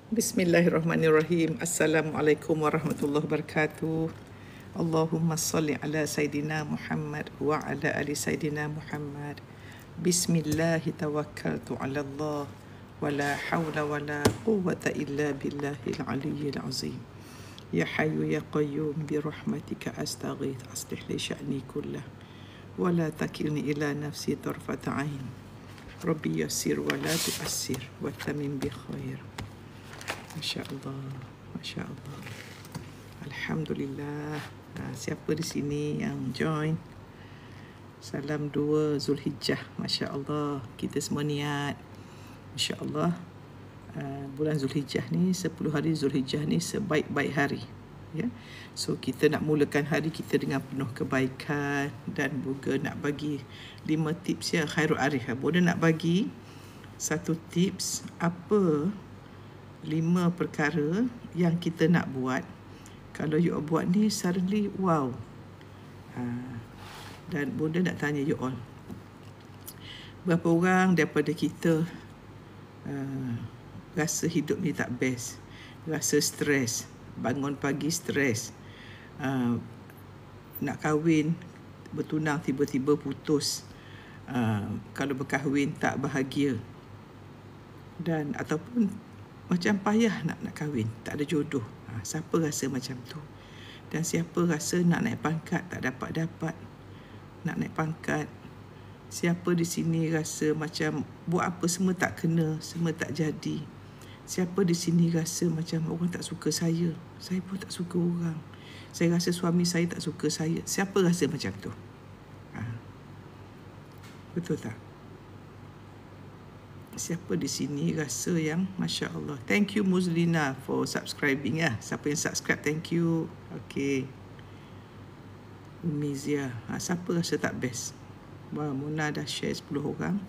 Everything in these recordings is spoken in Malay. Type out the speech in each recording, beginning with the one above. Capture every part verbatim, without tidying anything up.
Bismillahirrahmanirrahim. Assalamualaikum warahmatullahi wabarakatuh. Allahumma salli ala Sayyidina Muhammad wa ala ali Sayyidina Muhammad. Bismillahi tawakkaltu ala Allah wa la hawla wa la quwwata illa billahil aliyyil azim. Ya Hayyu ya Qayyum bi rahmatika astaghith aslih li sya'ni kullah wa la takilni ila nafsi tarfata ain. Rabbi yassir wa la tu'assir wa tamim bi khair. Masya Allah, Masya Allah. Alhamdulillah. Ha, siapa di sini yang join? Salam dua Zulhijjah. Masya Allah. Kita semua niat. Masya Allah. Uh, bulan Zulhijjah ni, sepuluh hari Zulhijjah ni sebaik-baik hari. Ya. So kita nak mulakan hari kita dengan penuh kebaikan dan juga nak bagi lima tips ya khairul arif. Boleh nak bagi satu tips apa lima perkara yang kita nak buat. Kalau you all buat ni suddenly wow. Ha. Dan Bunda nak tanya you all, berapa orang daripada kita uh, rasa hidup ni tak best, rasa stres, bangun pagi stres, uh, nak kahwin bertunang tiba-tiba putus, uh, kalau berkahwin tak bahagia, dan ataupun macam payah nak nak kahwin, tak ada jodoh. Ha, siapa rasa macam tu? Dan siapa rasa nak naik pangkat tak dapat-dapat, nak naik pangkat? Siapa di sini rasa macam buat apa semua tak kena, semua tak jadi? Siapa di sini rasa macam orang tak suka saya, saya pun tak suka orang, saya rasa suami saya tak suka saya? Siapa rasa macam tu? Ha. Betul tak? Siapa di sini rasa yang Masya Allah. Thank you Muzlina for subscribing ya. Siapa yang subscribe, thank you. Okay. Umizia. Ha, siapa rasa tak best? Wah, Mona dah share sepuluh orang.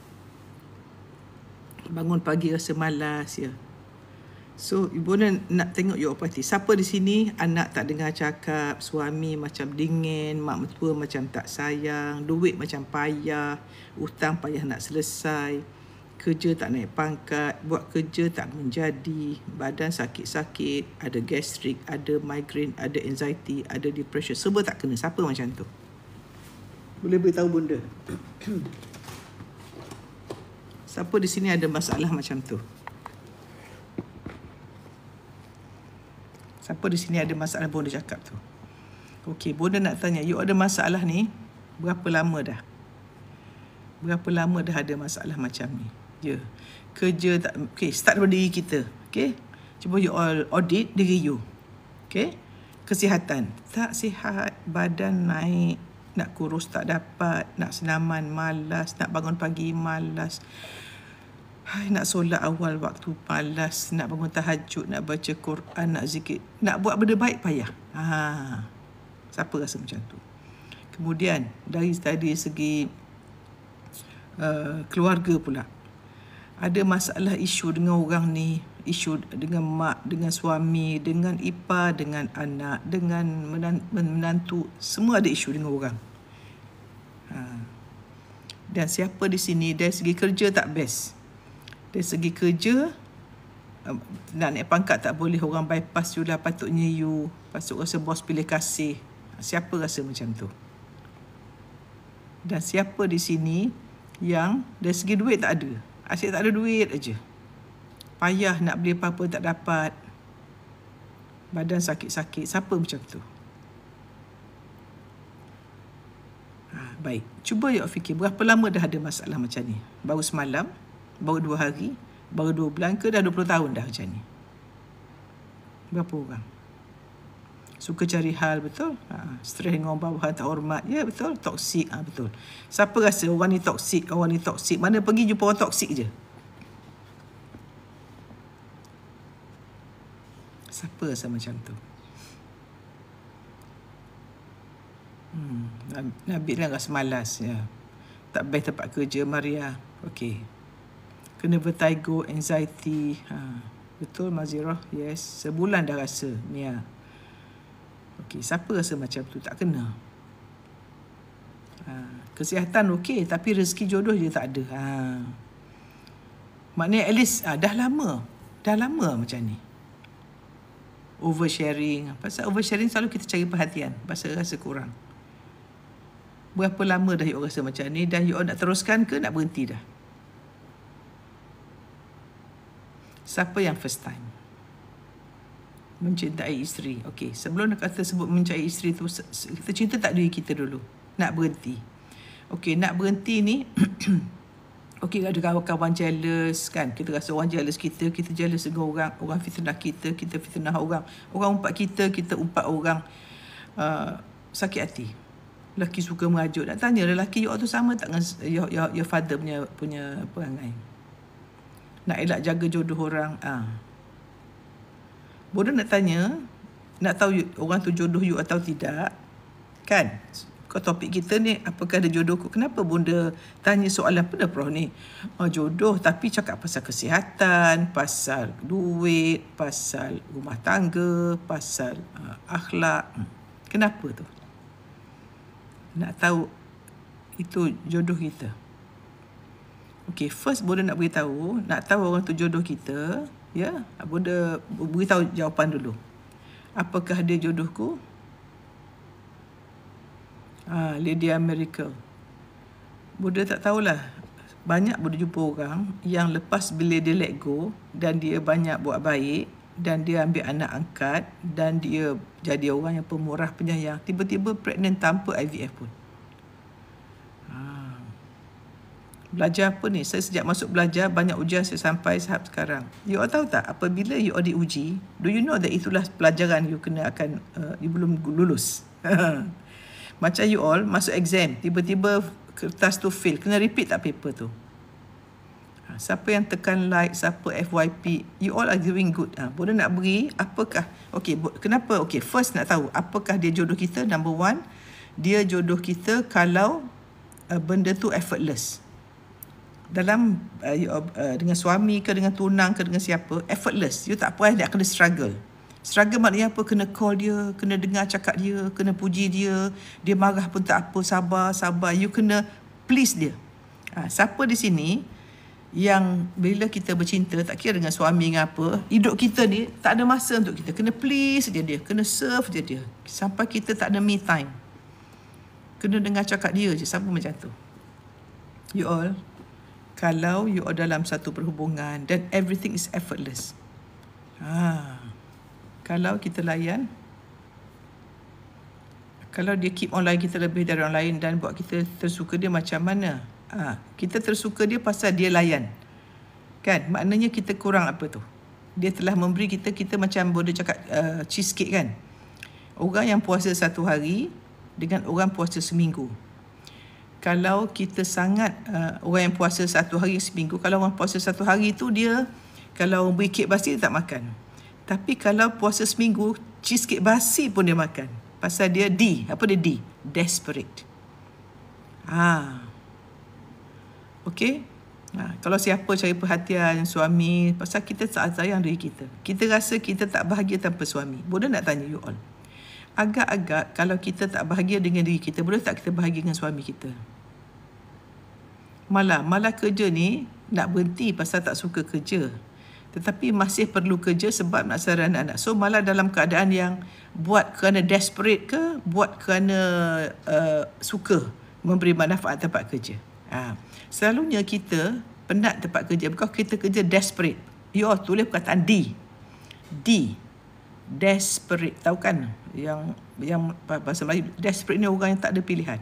Bangun pagi rasa malas ya. So, ibu nak tengok you party. Siapa di sini anak tak dengar cakap, suami macam dingin, mak mertua macam tak sayang, duit macam payah, hutang payah nak selesai, kerja tak naik pangkat, buat kerja tak menjadi, badan sakit-sakit, ada gastrik, ada migraine, ada anxiety, ada depression, semua tak kena. Siapa macam tu? Boleh beritahu Bunda. Siapa di sini ada masalah macam tu? Siapa di sini ada masalah Bunda cakap tu? Okey, Bunda nak tanya, you ada masalah ni berapa lama dah? Berapa lama dah ada masalah macam ni? Ya. Kerja tak, okey, start daripada diri kita. Okey. Cuba you all audit diri you. Okey. Kesihatan tak sihat, badan naik, nak kurus tak dapat, nak senaman malas, nak bangun pagi malas. Hai, nak solat awal waktu malas, nak bangun tahajud, nak baca Quran, nak zikir, nak buat benda baik payah. Ha. Siapa rasa macam tu? Kemudian dari tadi segi uh, keluarga pula. Ada masalah isu dengan orang ni, isu dengan mak, dengan suami, dengan ipar, dengan anak, dengan menantu, semua ada isu dengan orang. Ha. Dan siapa di sini dari segi kerja tak best? Dari segi kerja, nak naik pangkat tak boleh, orang bypass you dah, patutnya you, patut rasa bos pilih kasih. Siapa rasa macam tu? Dan siapa di sini yang dari segi duit tak ada? Asyik tak ada duit aja. Payah nak beli apa-apa tak dapat. Badan sakit-sakit. Siapa macam tu? Ha, baik. Cuba you fikir, berapa lama dah ada masalah macam ni? Baru semalam? Baru dua hari? Baru dua bulan ke dah dua puluh tahun dah macam ni? Berapa orang? Suka cari hal, betul? Ha, stres dengan orang bawahan, tak hormat. Ya, betul. Toksik, ha, betul. Siapa rasa orang ni toksik, orang ni toksik? Mana pergi jumpa orang toksik je? Siapa rasa macam tu? Hmm, Nabil lah rasa malas. Ya. Tak best tempat kerja, Maria. Okey. Kena vertigo, anxiety. Ha, betul, Mazirah? Yes. Sebulan dah rasa, Mia. Okey, siapa rasa macam tu? Tak kena. Ha, kesihatan okey, tapi rezeki jodoh je tak ada. Ha. Maknanya at least ha, dah lama. Dah lama macam ni. Oversharing. Pasal oversharing selalu kita cari perhatian. Pasal rasa kurang. Berapa lama dah you all rasa macam ni? Dan you all nak teruskan ke nak berhenti dah? Siapa yang first time mencintai isteri? Okey, sebelum nak kata sebut mencintai isteri tu, kita cinta tak diri kita dulu. Nak berhenti. Okey, nak berhenti ni okey, ada kawan-kawan jealous kan. Kita rasa orang jealous kita, kita jealous dengan orang, orang fitnah kita, kita fitnah orang, orang umpat kita, kita umpat orang. Uh, sakit hati. Lelaki suka merajuk. Nak tanya lelaki you tu sama tak dengan your, your, your father punya punya perangai? Nak elak jaga jodoh orang. Ah. Bodoh nak tanya, nak tahu you, orang tu jodoh you atau tidak. Kan? Kau topik kita ni, apakah ada jodoh? Kenapa Bonda tanya soalan pada Prof ni? Oh, jodoh, tapi cakap pasal kesihatan, pasal duit, pasal rumah tangga, pasal uh, akhlak. Kenapa tu? Nak tahu itu jodoh kita. Okay, first Bonda nak beritahu, nak tahu orang tu jodoh kita, ya, Bonda beritahu jawapan dulu. Apakah dia jodohku? Ah, Lydia Miracle. Bonda tak tahulah. Banyak Bonda jumpa orang yang lepas bila dia let go dan dia banyak buat baik dan dia ambil anak angkat dan dia jadi orang yang pemurah penyayang, tiba-tiba pregnant tanpa I V F pun. Belajar apa ni? Saya sejak masuk belajar, banyak ujian saya sampai sahab sekarang. You all tahu tak, apabila you all diuji, do you know that itulah pelajaran you kena akan, uh, you belum lulus. Macam you all masuk exam, tiba-tiba kertas tu fail, kena repeat tak paper tu? Ha, siapa yang tekan like, siapa F Y P, you all are doing good. Ha, boleh nak beri, apakah, okay, kenapa, okay, first nak tahu, apakah dia jodoh kita? Number one, dia jodoh kita kalau uh, benda tu effortless. Dalam uh, uh, dengan suami ke, dengan tunang ke, dengan siapa, effortless. You tak payah nak kena struggle. Struggle maknanya apa? Kena call dia, kena dengar cakap dia, kena puji dia, dia marah pun tak apa, sabar, sabar. You kena please dia. Ha, siapa di sini yang bila kita bercinta, tak kira dengan suami dengan apa, hidup kita ni tak ada masa untuk kita. Kena please je dia, kena serve je dia. Sampai kita tak ada me time. Kena dengar cakap dia je, siapa macam tu? You all, kalau you are dalam satu perhubungan dan everything is effortless. Ha, kalau kita layan, kalau dia keep on layan kita lebih dari orang lain dan buat kita tersuka dia macam mana? Ha, kita tersuka dia pasal dia layan. Kan? Maknanya kita kurang apa tu? Dia telah memberi kita, kita macam boleh cakap uh, cheesecake kan? Orang yang puasa satu hari dengan orang puasa seminggu. Kalau kita sangat uh, orang yang puasa satu hari seminggu, kalau orang puasa satu hari tu dia, kalau beri kek basi dia tak makan. Tapi kalau puasa seminggu, cheesecake basi pun dia makan. Pasal dia D, apa dia D? Desperate. Ah, okay. Ha, kalau siapa cari perhatian suami, pasal kita tak sayang diri kita. Kita rasa kita tak bahagia tanpa suami. Boleh nak tanya you all. Agak-agak kalau kita tak bahagia dengan diri kita, boleh tak kita bahagia dengan suami kita? Malah, malah kerja ni nak berhenti pasal tak suka kerja. Tetapi masih perlu kerja sebab nak sara anak-anak. So malah dalam keadaan yang buat kerana desperate ke, buat kerana uh, suka memberi manfaat tempat kerja. Ha. Selalunya kita penat tempat kerja because kita kerja desperate. You all tulis perkataan D. D. Desperate. Tahu kan? Yang yang bahasa Melayu, desperate ni orang yang tak ada pilihan.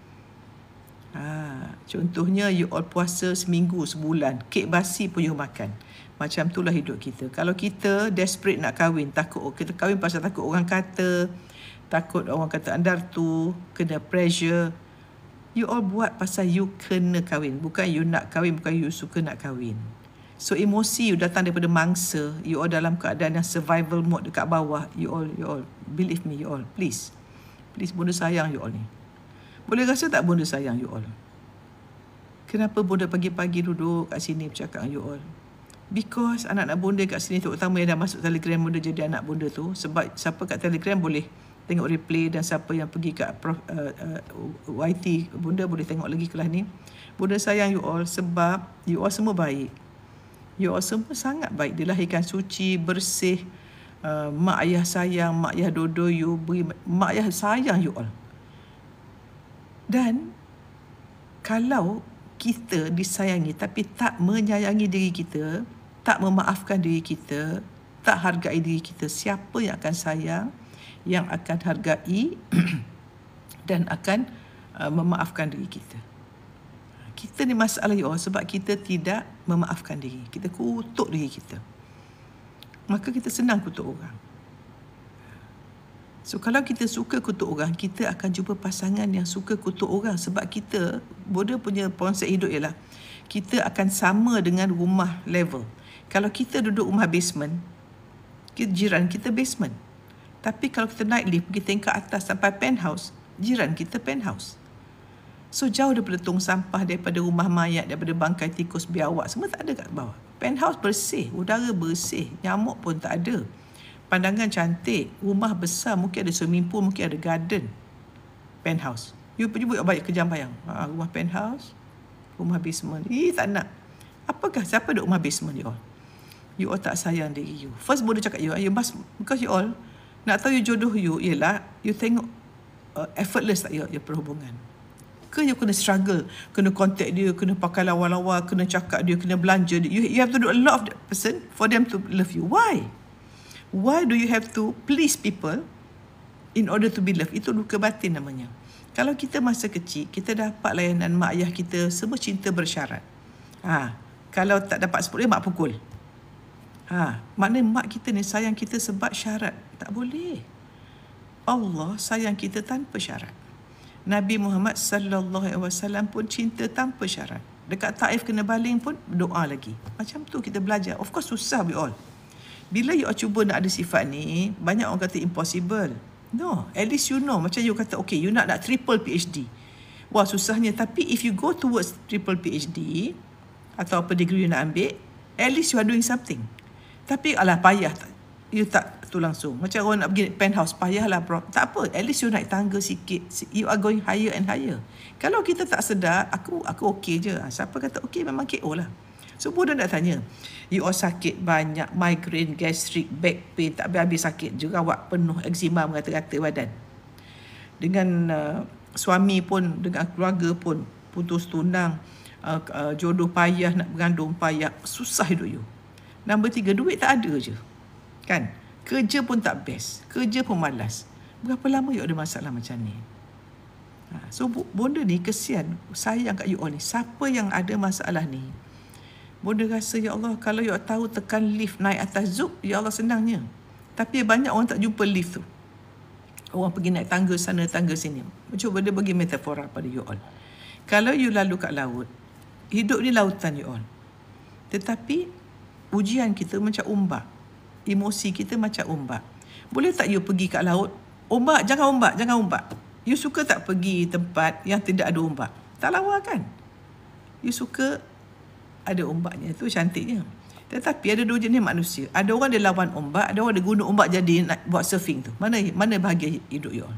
Ha, contohnya you all puasa seminggu, sebulan, kek basi pun you makan. Macam itulah hidup kita. Kalau kita desperate nak kahwin, takut oh, kita kahwin pasal takut orang kata, takut orang kata andar tu, kena pressure. You all buat pasal you kena kahwin, bukan you nak kahwin, bukan you suka nak kahwin. So emosi you datang daripada mangsa, you all dalam keadaan yang survival mode dekat bawah. You all, you all, believe me you all, please. Please, Bonda sayang you all ni. Boleh rasa tak Bonda sayang you all? Kenapa Bonda pagi-pagi duduk kat sini bercakap dengan you all? Because anak-anak Bonda kat sini, terutama yang dah masuk Telegram Bonda jadi anak Bonda tu, sebab siapa kat Telegram boleh tengok replay dan siapa yang pergi kat Prof, uh, uh, Y T Bonda boleh tengok lagi kelas ni. Bonda sayang you all sebab you all semua baik. You all semua sangat baik. Dilahirkan suci, bersih. Uh, mak ayah sayang, mak ayah dodo you, beri, mak ayah sayang you all. Dan kalau kita disayangi tapi tak menyayangi diri kita, tak memaafkan diri kita, tak hargai diri kita, siapa yang akan sayang, yang akan hargai dan akan uh, memaafkan diri kita? Kita ni masalah you all sebab kita tidak memaafkan diri. Kita kutuk diri kita. Maka kita senang kutuk orang. So kalau kita suka kutuk orang, kita akan jumpa pasangan yang suka kutuk orang. Sebab kita, Buddha punya konsep hidup ialah kita akan sama dengan rumah level. Kalau kita duduk rumah basement, kita, jiran kita basement. Tapi kalau kita naik lift, pergi tingkat atas sampai penthouse, jiran kita penthouse. So jauh daripada tong sampah, daripada rumah mayat, daripada bangkai tikus, biawak, semua tak ada kat bawah. Penthouse bersih, udara bersih, nyamuk pun tak ada. Pandangan cantik, rumah besar, mungkin ada swimming pool, mungkin ada garden. Penthouse. You pergi buat banyak kejam bayang. Ha, rumah penthouse, rumah basement. Eh, tak nak. Apakah, siapa duduk rumah basement you all? You all tak sayang diri you. First Buddha cakap you, you must, because you all, nak tahu you jodoh you, ialah, you tengok uh, effortless tak you, you perhubungan. Ke you kena struggle, kena contact dia, kena pakai lawa-lawa, kena cakap dia, kena belanja dia. You, you have to do a lot of that person for them to love you. Why? Why do you have to please people in order to be loved? Itu duka batin namanya. Kalau kita masa kecil, kita dapat layanan mak ayah kita, semua cinta bersyarat. Ha, kalau tak dapat sepuluh, mak pukul. Ha, maknanya mak kita ni sayang kita sebab syarat. Tak boleh. Allah sayang kita tanpa syarat. Nabi Muhammad sallallahu alaihi wasallam pun cinta tanpa syarat. Dekat Taif kena baling pun doa lagi. Macam tu kita belajar. Of course susah we all. Bila you cuba nak ada sifat ni, banyak orang kata impossible. No, at least you know. Macam you kata, okay, you nak nak triple P H D. Wah, susahnya. Tapi if you go towards triple P H D, atau apa degree you nak ambil, at least you are doing something. Tapi alah payah. You tak tu langsung. Macam orang nak pergi penthouse, payahlah bro. Tak apa, at least you naik tangga sikit. You are going higher and higher. Kalau kita tak sedar, aku aku okay je. Siapa kata okay, memang K O lah. So, Buddha nak tanya, you all sakit banyak, migraine, gastric, back pain, tak habis-habis sakit, jerawat penuh, eczema mengata-kata badan. Dengan uh, suami pun, dengan keluarga pun, putus tunang, uh, uh, jodoh payah, nak bergandung payah, susah hidup you. Nombor tiga, duit tak ada je. Kan? Kerja pun tak best, kerja pun malas. Berapa lama you ada masalah macam ni? Ha, so, Buddha ni kesian, sayang kat you all ni. Siapa yang ada masalah ni, Buddha rasa, ya Allah, kalau you tahu tekan lift naik atas zuk, ya Allah senangnya. Tapi banyak orang tak jumpa lift tu. Orang pergi naik tangga sana, tangga sini. Cuba dia bagi metafora pada you all. Kalau you lalu kat laut, hidup ni lautan you all. Tetapi ujian kita macam ombak. Emosi kita macam ombak. Boleh tak you pergi kat laut? Ombak, jangan ombak, jangan ombak. You suka tak pergi tempat yang tidak ada ombak? Tak lawa kan? You suka ada ombaknya, tu cantiknya. Tetapi ada dua jenis manusia. Ada orang dia lawan ombak, ada orang dia guna ombak jadi nak buat surfing tu. Mana mana bahagia hidup you all?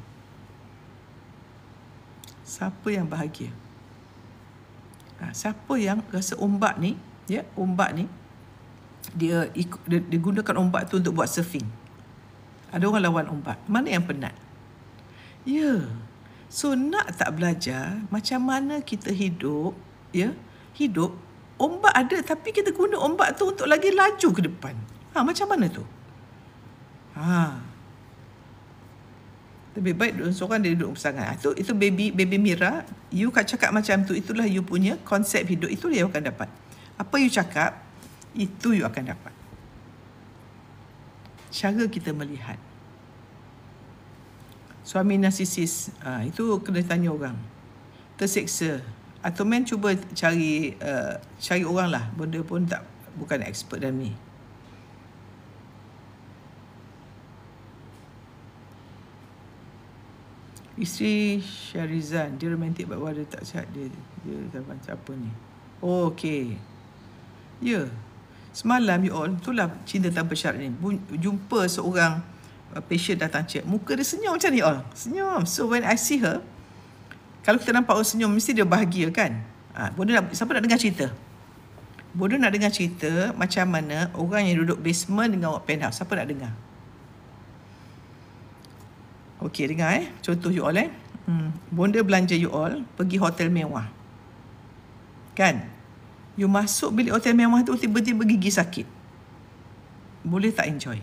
Siapa yang bahagia? Ha, siapa yang rasa ombak ni, ya, ombak ni dia, ikut, dia dia gunakan ombak tu untuk buat surfing. Ada orang lawan ombak. Mana yang penat? Ya. So nak tak belajar macam mana kita hidup, ya? Hidup ombak ada, tapi kita guna ombak tu untuk lagi laju ke depan. Ha, macam mana tu? Ha. Lebih baik seorang dia duduk bersangat. Itu itu baby baby Mira, you kan cakap macam tu, itulah you punya konsep hidup, itulah you akan dapat. Apa you cakap, itu you akan dapat. Cara kita melihat. Suami narsisis, ha, itu kena tanya orang. Terseksa. Atau men cuba cari uh, cari orang lah. Benda pun tak, bukan expert dalam ni. Isteri Syarizan, dia romantik bahawa dia tak sihat. Dia, dia tak macam apa ni. Oh, okay. Ya. Yeah. Semalam you all, itulah cinta tanpa syarat ni. Jumpa seorang uh, patient datang cek. Muka dia senyum macam ni all. Senyum. So when I see her, kalau kita nampak orang senyum, mesti dia bahagia kan? Ha, boleh nak, siapa nak dengar cerita? Bonda nak dengar cerita macam mana orang yang duduk basement dengan awak penthouse. Siapa nak dengar? Okey, dengar eh. Contoh you all eh. Hmm. Bonda belanja you all pergi hotel mewah. Kan? You masuk bilik hotel mewah tu tiba-tiba gigi sakit. Boleh tak enjoy?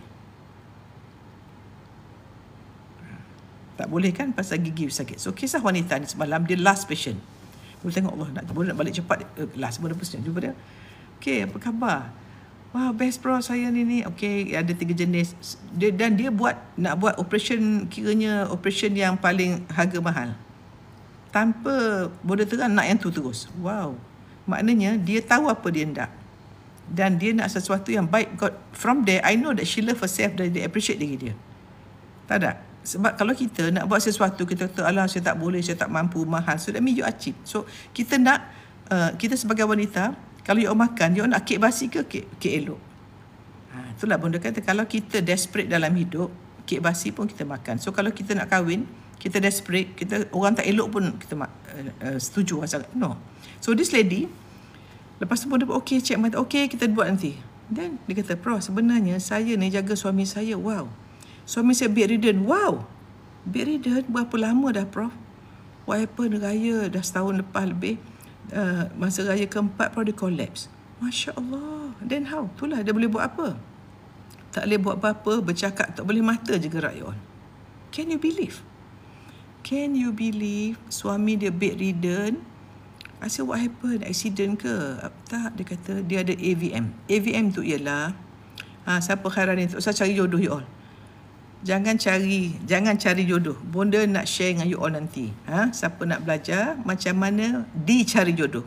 Tak boleh kan pasal gigi sakit. So kisah wanita ni semalam dia last patient. Boleh tengok Allah nak, boleh nak balik cepat. Uh, last boleh patient. Jumpa dia. Okay, apa khabar? Wah, best bro saya ni ni. Okay, ada tiga jenis. Dia, dan dia buat, nak buat operation, kiranya operation yang paling harga mahal. Tanpa boleh terang nak yang tu terus. Wow. Maknanya dia tahu apa dia nak. Dan dia nak sesuatu yang baik. God, from there, I know that she love herself dan dia appreciate diri dia. Tak tak? Sebab kalau kita nak buat sesuatu, kita kata, alah saya tak boleh, saya tak mampu, mahal. So that means you achieve. So kita nak, uh, kita sebagai wanita, kalau you makan, you nak kek basi ke kek, kek elok? Ha, itulah Bonda kata, kalau kita desperate dalam hidup, kek basi pun kita makan. So kalau kita nak kahwin, kita desperate, kita orang tak elok pun kita uh, uh, setuju. No. So this lady, lepas tu Bonda, okay, cek mata, okay, kita buat nanti. Then dia kata, Prof, sebenarnya saya ni jaga suami saya, wow. Suami saya bedridden, wow. Bedridden, berapa lama dah, Prof? What happened, raya dah setahun lepas lebih. Uh, masa raya keempat, Prof, dia collapse. Masya Allah. Then how? Itulah, dia boleh buat apa? Tak boleh buat apa-apa, bercakap, tak boleh mata je gerak, you all. Can you believe? Can you believe suami dia bedridden? I said, what happened? Accident ke? Tak, dia kata dia ada A V M. A V M tu ialah, ha, siapa khairan ni? Saya cari jodoh, you all. Jangan cari, jangan cari jodoh. Bonda nak share dengan you all nanti. Ha? Siapa nak belajar macam mana dicari jodoh.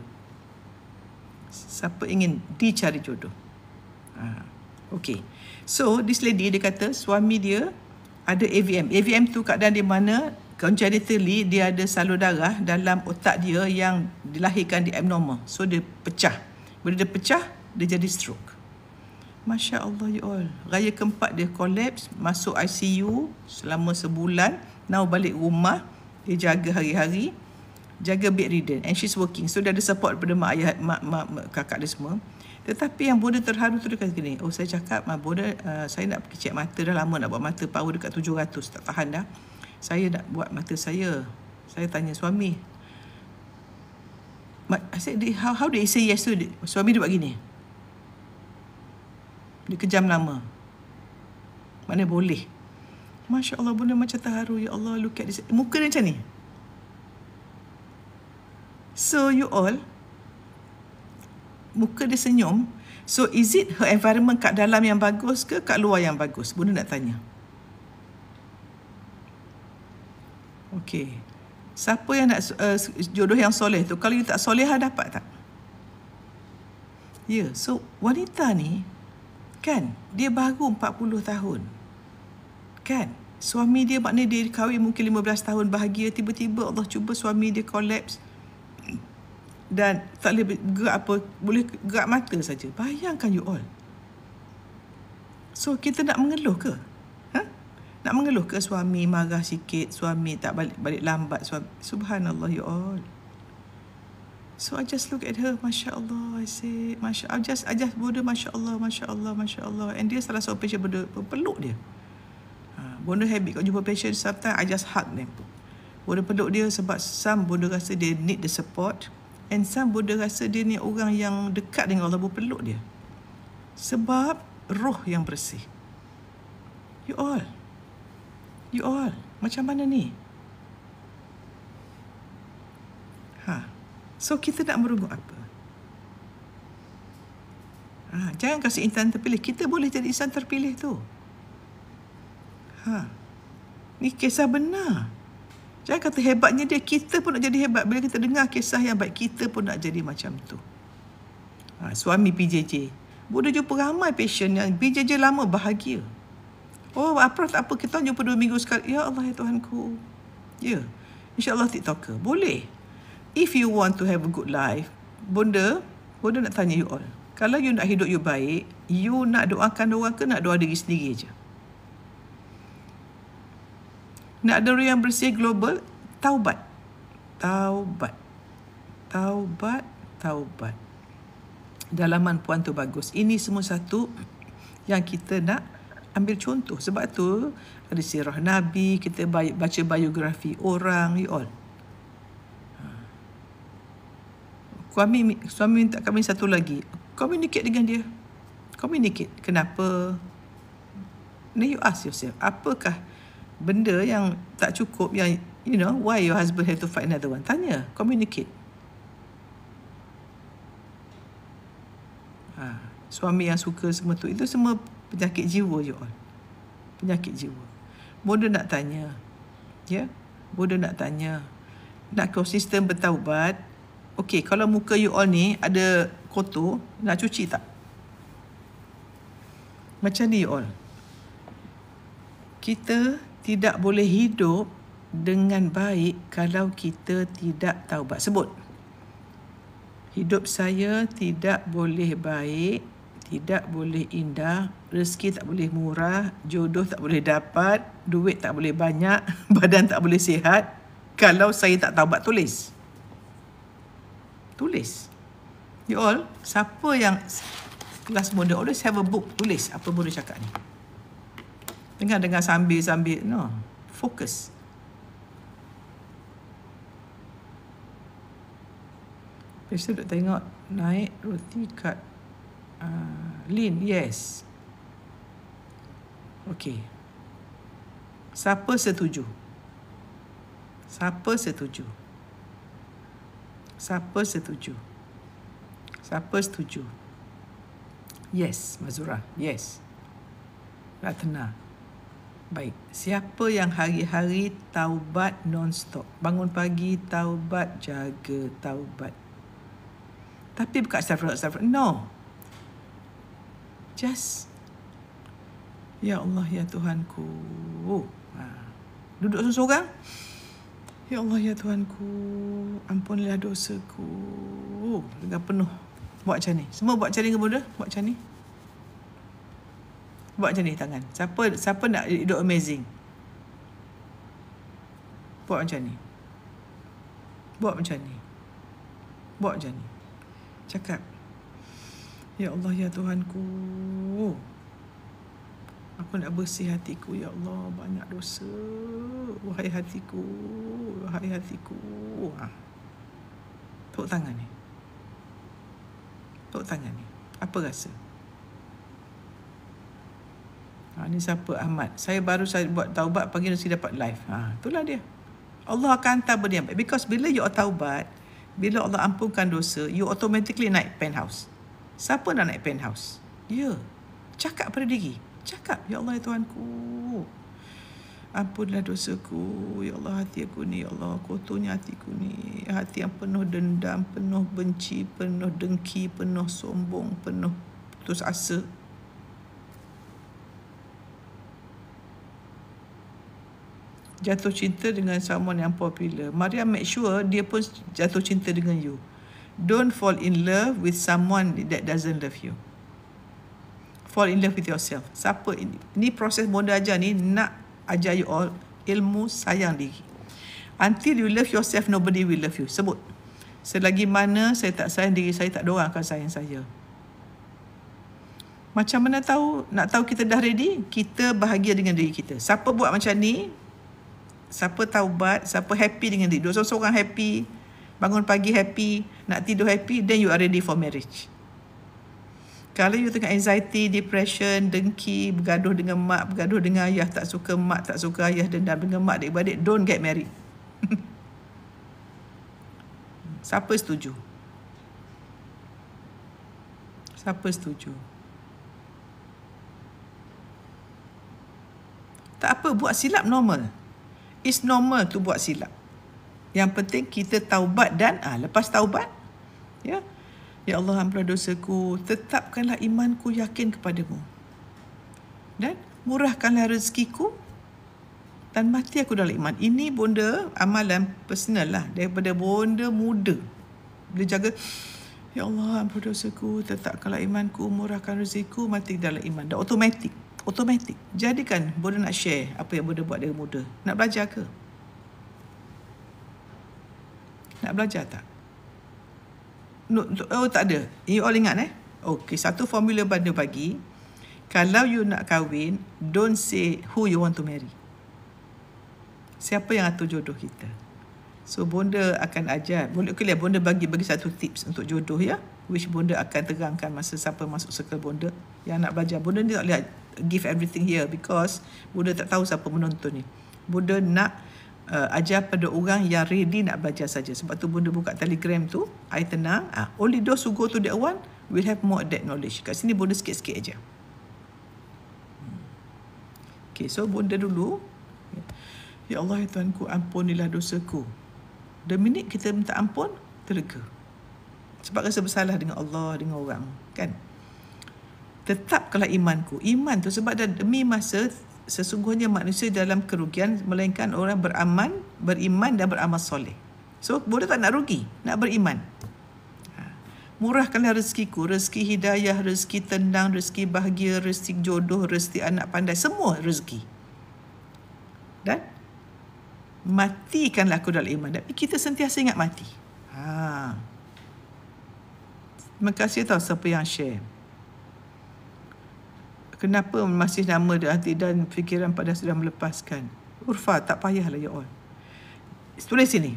Siapa ingin dicari jodoh. Ha. Okay. So, this lady dia kata suami dia ada A V M. A V M tu keadaan di mana congenitally dia ada salur darah dalam otak dia yang dilahirkan di abnormal. So, dia pecah. Bila dia pecah, dia jadi stroke. Masya Allah, you all. Raya keempat dia collapse, masuk I C U selama sebulan. Now balik rumah, dia jaga hari-hari, jaga bedridden and she's working. So dia ada support daripada mak ayah, mak, mak, mak kakak dia semua. Tetapi yang Bonda terharu tu dia kata gini, oh saya cakap, mak Bonda, uh, saya nak pergi cek mata, dah lama nak buat mata, power dekat tujuh ratus, tak tahan dah. Saya nak buat mata saya. Saya tanya suami. I said, how, how did he say yes to? Suami dia buat gini. Dia kejam lama. Mana boleh. Masya Allah, Bonda macam terharu. Ya Allah, look at this. Muka dia macam ni. So, you all, muka dia senyum. So, is it her environment kat dalam yang bagus ke kat luar yang bagus? Bonda nak tanya. Okay. Siapa yang nak uh, jodoh yang soleh tu? Kalau you tak solehah, dapat tak? Ya, yeah. So, wanita ni, kan, dia baru empat puluh tahun. Kan, suami dia maknanya dia kahwin mungkin lima belas tahun bahagia. Tiba-tiba Allah cuba suami dia collapse. Dan tak boleh gerak apa, boleh gerak mata saja. Bayangkan you all. So, kita nak mengeluh ke? Ha? Nak mengeluh ke suami marah sikit, suami tak balik-balik lambat. Suami. Subhanallah you all. So I just look at her, Masya Allah, I say, Masya Allah, I just, I just Bonda, Masya Allah, Masya Allah, Masya Allah. And dia salah seorang patient, Bonda peluk dia. Ha, Bonda habit, kalau jumpa patient, sometimes I just hug them. Bonda peluk dia sebab some Bonda rasa dia need the support. And some Bonda rasa dia ni orang yang dekat dengan Allah, Bonda peluk dia. Sebab roh yang bersih. You all. You all. Macam mana ni? Ha. So, kita nak merungut apa? Ha, jangan kasih insan terpilih. Kita boleh jadi insan terpilih tu. Ha. Ni kisah benar. Jangan kata hebatnya dia. Kita pun nak jadi hebat. Bila kita dengar kisah yang baik, kita pun nak jadi macam tu. Ha, suami P J J. Bonda jumpa ramai patient yang P J J lama bahagia. Oh, apa tak apa. Kita jumpa dua minggu sekali. Ya Allah, ya Tuhanku. Ya. InsyaAllah TikToker. Boleh. If you want to have a good life, Bonda, Bonda nak tanya you all. Kalau you nak hidup you baik, you nak doakan orang ke nak doa diri sendiri je? Nak ada yang bersih global, taubat. Taubat. Taubat, taubat. Dalaman puan tu bagus. Ini semua satu yang kita nak ambil contoh. Sebab tu ada sirah Nabi, kita baca biografi orang, you all. Suami, suami minta kami satu lagi. Communicate dengan dia. Communicate. Kenapa? Now you ask yourself, apakah benda yang tak cukup, yang, you know, why your husband have to find another one? Tanya, communicate. Ha, suami yang suka semua tu, itu semua penyakit jiwa, you all. Penyakit jiwa. Bodoh nak tanya. Ya? Yeah? Bodoh nak tanya. Nak konsisten bertaubat. Okey, kalau muka you all ni ada kotor, nak cuci tak? Macam ni you all. Kita tidak boleh hidup dengan baik kalau kita tidak taubat. Sebut. Hidup saya tidak boleh baik, tidak boleh indah, rezeki tak boleh murah, jodoh tak boleh dapat, duit tak boleh banyak, badan tak boleh sihat kalau saya tak taubat. Tulis. Tulis. You all, siapa yang kelas muda, always have a book. Tulis apa muda cakap ni. Dengar-dengar sambil-sambil. No. Fokus. Lepas tu duk tengok naik roti kat uh, Lin. Yes. Okey. Siapa setuju? Siapa setuju? Siapa setuju? Siapa setuju? Yes, Mazura. Yes. Ratna. Baik. Siapa yang hari-hari taubat non-stop? Bangun pagi, taubat, jaga, taubat. Tapi bukan astagfirullah, astagfirullah. No. Just, ya Allah, ya Tuhanku. Ha. Duduk seorang-seorang. Ya Allah, ya Tuhanku. Ampunilah dosaku. Dengan penuh. Buat macam ni. Semua buat macam ni ke muda? Buat macam ni. Buat macam ni tangan. Siapa siapa nak hidup amazing? Buat macam ni. Buat macam ni. Buat macam ni. Cakap. Ya Allah, ya Tuhanku. Aku nak bersih hatiku, ya Allah. Banyak dosa. Wahai hatiku. Wahai hatiku. Ha. Tepuk tangan ni. Tepuk tangan ni. Apa rasa? Ha, ni siapa? Ahmad. Saya baru saya buat taubat, pagi nanti dapat live. Ha, itulah dia. Allah akan hantar benda yang baik. Because bila you taubat, bila Allah ampunkan dosa, you automatically naik penthouse. Siapa nak naik penthouse? Ya. Cakap pada diri. Cakap, ya Allah, ya Tuhanku. Ampunlah dosaku. Ya Allah, hati aku ni, ya Allah, kotornya hatiku ni. Hati yang penuh dendam, penuh benci, penuh dengki, penuh sombong, penuh putus asa. Jatuh cinta dengan someone yang popular. Maria make sure dia pun jatuh cinta dengan you. Don't fall in love with someone that doesn't love you. Fall in love with yourself. Siapa ini? Ini proses Bonda ajar ni nak ajar you all ilmu sayang diri. Until you love yourself, nobody will love you. Sebut. Selagi mana saya tak sayang diri saya, tak ada orang akan sayang saya. Macam mana tahu? Nak tahu kita dah ready? Kita bahagia dengan diri kita. Siapa buat macam ni? Siapa taubat, siapa happy dengan diri. Dua seorang happy, bangun pagi happy, nak tidur happy, then you are ready for marriage. Kalau you tengah anxiety, depression, dengki, bergaduh dengan mak, bergaduh dengan ayah, tak suka mak, tak suka ayah, dendam dengan mak, adik-beradik, don't get married. Siapa setuju? Siapa setuju? Tak apa, buat silap normal. It's normal tu buat silap. Yang penting kita taubat dan ah, lepas taubat, ya, ya Allah, ampunilah dosaku, tetapkanlah imanku, yakin kepadamu, dan murahkanlah rezekiku dan mati aku dalam iman. Ini Bonda amalan personal lah daripada Bonda muda. Dia jaga, ya Allah, ampunilah dosaku, tetapkanlah imanku, murahkan rezekiku, mati dalam iman. Dah automatik. Automatik. Jadikan Bonda nak share apa yang Bonda buat dari muda. Nak belajar ke? Nak belajar tak? No, oh, tak ada. You all ingat eh? Okay, satu formula Bunda bagi. Kalau you nak kahwin, don't say who you want to marry. Siapa yang atur jodoh kita. So, Bonda akan ajar. Bonda clear, Bonda bagi bagi satu tips untuk jodoh ya. Which Bonda akan terangkan masa siapa masuk circle Bonda yang nak belajar. Bonda ni tak boleh give everything here because Bonda tak tahu siapa menonton ni. Bonda nak uh, ajar pada orang yang ready nak belajar saja. Sebab tu Bonda buka Telegram tu, I tenang. Ah, only those who go to that one will have more that knowledge. Kat sini Bonda sikit-sikit aja. Okay, so Bonda dulu. Ya Allah, ya Tuhanku, ampunilah dosaku. The minute kita minta ampun, terlega. Sebab rasa bersalah dengan Allah, dengan orang. Kan? Tetapkanlah imanku. Iman tu sebab demi masa, sesungguhnya manusia dalam kerugian, melainkan orang beraman, beriman dan beramal soleh. So, Bonda tak nak rugi, nak beriman. Murahkanlah rezekiku, rezeki hidayah, rezeki tenang, rezeki bahagia, rezeki jodoh, rezeki anak pandai, semua rezeki. Dan matikanlah aku dalam iman. Tapi kita sentiasa ingat mati. Ha. Terima kasih tahu siapa yang share. Kenapa masih nama hati dan fikiran pada sudah melepaskan? Urfa, tak payahlah ya all. Tulis sini.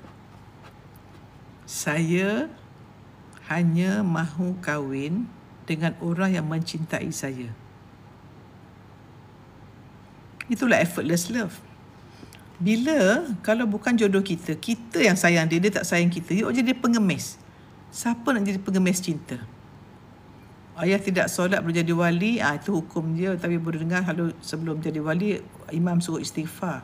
Saya hanya mahu kahwin dengan orang yang mencintai saya. Itulah effortless love. Bila, kalau bukan jodoh kita, kita yang sayang dia, dia tak sayang kita, dia jadi pengemis. Siapa nak jadi pengemis cinta? Ayah tidak solat boleh jadi wali, ah, itu hukum dia. Tapi boleh dengar, kalau sebelum jadi wali, imam suruh istighfar.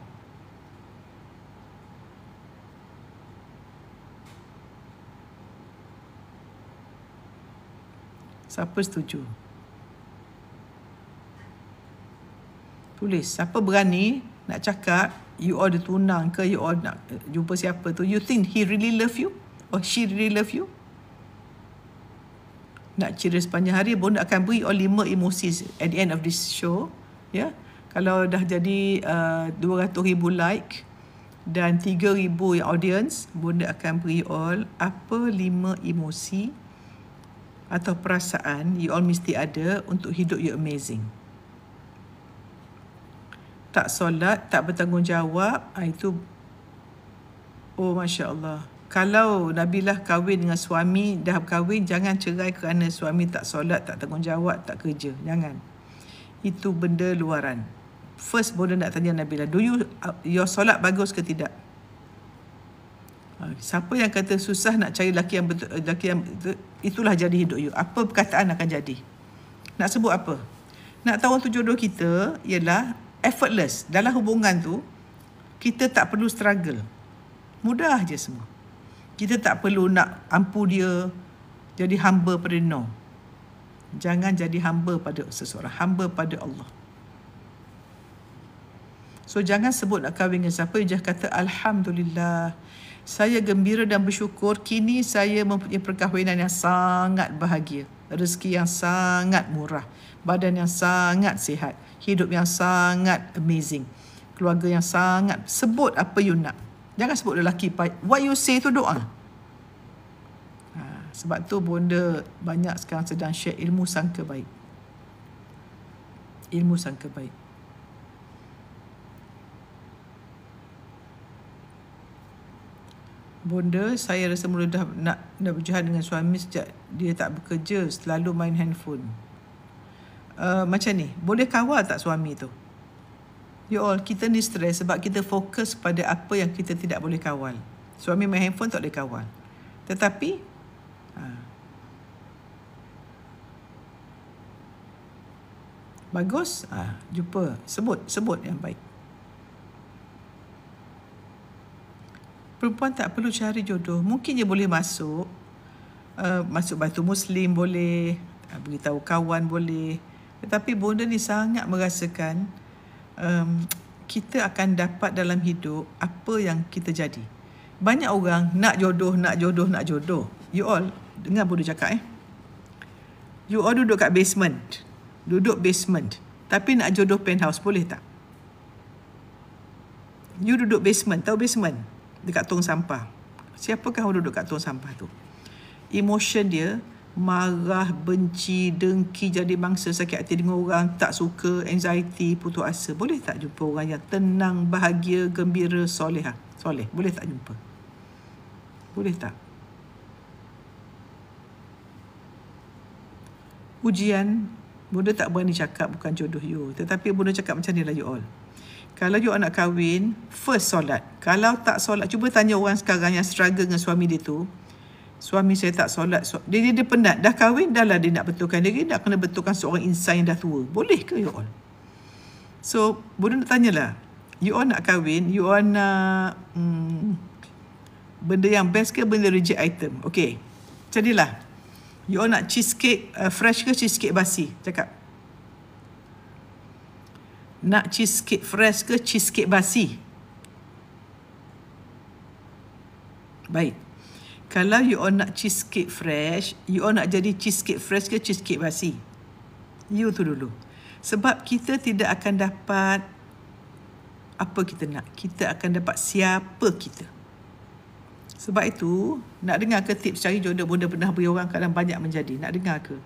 Siapa setuju? Tulis. Siapa berani nak cakap, you all dia tunang ke, you all nak jumpa siapa tu, you think he really love you? Or she really love you? Nak ceria sepanjang hari, Bonda akan beri all lima emosi at the end of this show. Ya, kalau dah jadi uh, dua ratus ribu like dan tiga ribu yang audience, Bonda akan beri all apa lima emosi atau perasaan you all mesti ada untuk hidup you amazing. Tak solat, tak bertanggungjawab, itu, oh Masya Allah. Kalau Nabilah kahwin dengan suami, dah kahwin, jangan cerai kerana suami tak solat, tak tanggungjawab, tak kerja. Jangan. Itu benda luaran. First, Bonda nak tanya Nabilah, do you, your solat bagus ke tidak? Siapa yang kata susah nak cari lelaki yang betul, lelaki yang betul, itulah jadi hidup you. Apa perkataan akan jadi? Nak sebut apa? Nak tahu tu jodoh kita ialah effortless. Dalam hubungan tu, kita tak perlu struggle. Mudah je semua. Kita tak perlu nak ampu dia, jadi hamba pada no. Jangan jadi hamba pada seseorang, hamba pada Allah. So jangan sebut nak kahwin dengan siapa, just kata Alhamdulillah, saya gembira dan bersyukur kini saya mempunyai perkahwinan yang sangat bahagia, rezeki yang sangat murah, badan yang sangat sihat, hidup yang sangat amazing, keluarga yang sangat. Sebut apa you nak. Jangan sebut lelaki. What you say tu doa. Ha, sebab tu Bonda banyak sekarang sedang share ilmu sangka baik. Ilmu sangka baik. Bonda, saya rasa mula dah nak, nak berjihad dengan suami sejak dia tak bekerja, selalu main handphone. Uh, macam ni, boleh kawal tak suami tu? You all, kita ni stres sebab kita fokus pada apa yang kita tidak boleh kawal. Suami main handphone tak boleh kawal. Tetapi, ha, bagus, ha, jumpa, sebut, sebut yang baik. Perempuan tak perlu cari jodoh. Mungkin dia boleh masuk, uh, masuk batu Muslim boleh, uh, beritahu kawan boleh. Tetapi Bonda ni sangat merasakan um, kita akan dapat dalam hidup apa yang kita jadi. Banyak orang nak jodoh, nak jodoh, nak jodoh. You all, dengar Bonda cakap eh. You all duduk kat basement. Duduk basement. Tapi nak jodoh penthouse, boleh tak? You duduk basement, tahu basement? Dekat tong sampah. Siapakah orang duduk kat tong sampah tu? Emotion dia marah, benci, dengki, jadi mangsa, sakit hati dengan orang, tak suka, anxiety, putus asa. Boleh tak jumpa orang yang tenang, bahagia, gembira, soleh? Soleh. Boleh tak jumpa? Boleh tak? Ujian, Bunda tak berani cakap bukan jodoh you. Tetapi Bunda cakap macam ni lah you all. Kalau you nak kahwin, first solat. Kalau tak solat, cuba tanya orang sekarang yang struggle dengan suami dia tu. Suami saya tak solat. Dia, dia, dia penat. Dah kahwin, dah lah dia nak betulkan diri. Nak kena betulkan seorang insan yang dah tua. Boleh ke you all? So, Bunda nak tanyalah. You all nak kahwin, you all nak hmm, benda yang best ke benda reject item? Okay. Jadilah. You all nak cheesecake uh, fresh ke cheesecake basi? Cakap. Nak cheesecake fresh ke cheesecake basi? Baik. Kalau you all nak cheesecake fresh, you all nak jadi cheesecake fresh ke cheesecake basi? You tu dulu. Sebab kita tidak akan dapat apa kita nak. Kita akan dapat siapa kita. Sebab itu, nak dengar ke tips cari jodoh Bunda pernah beri orang kadang banyak menjadi? Nak dengar ke?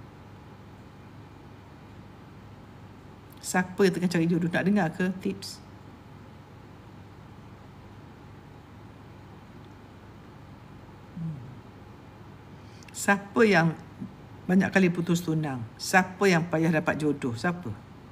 Siapa yang tengah cari jodoh? Nak dengar ke tips? Siapa yang banyak kali putus tunang? Siapa yang payah dapat jodoh? Siapa?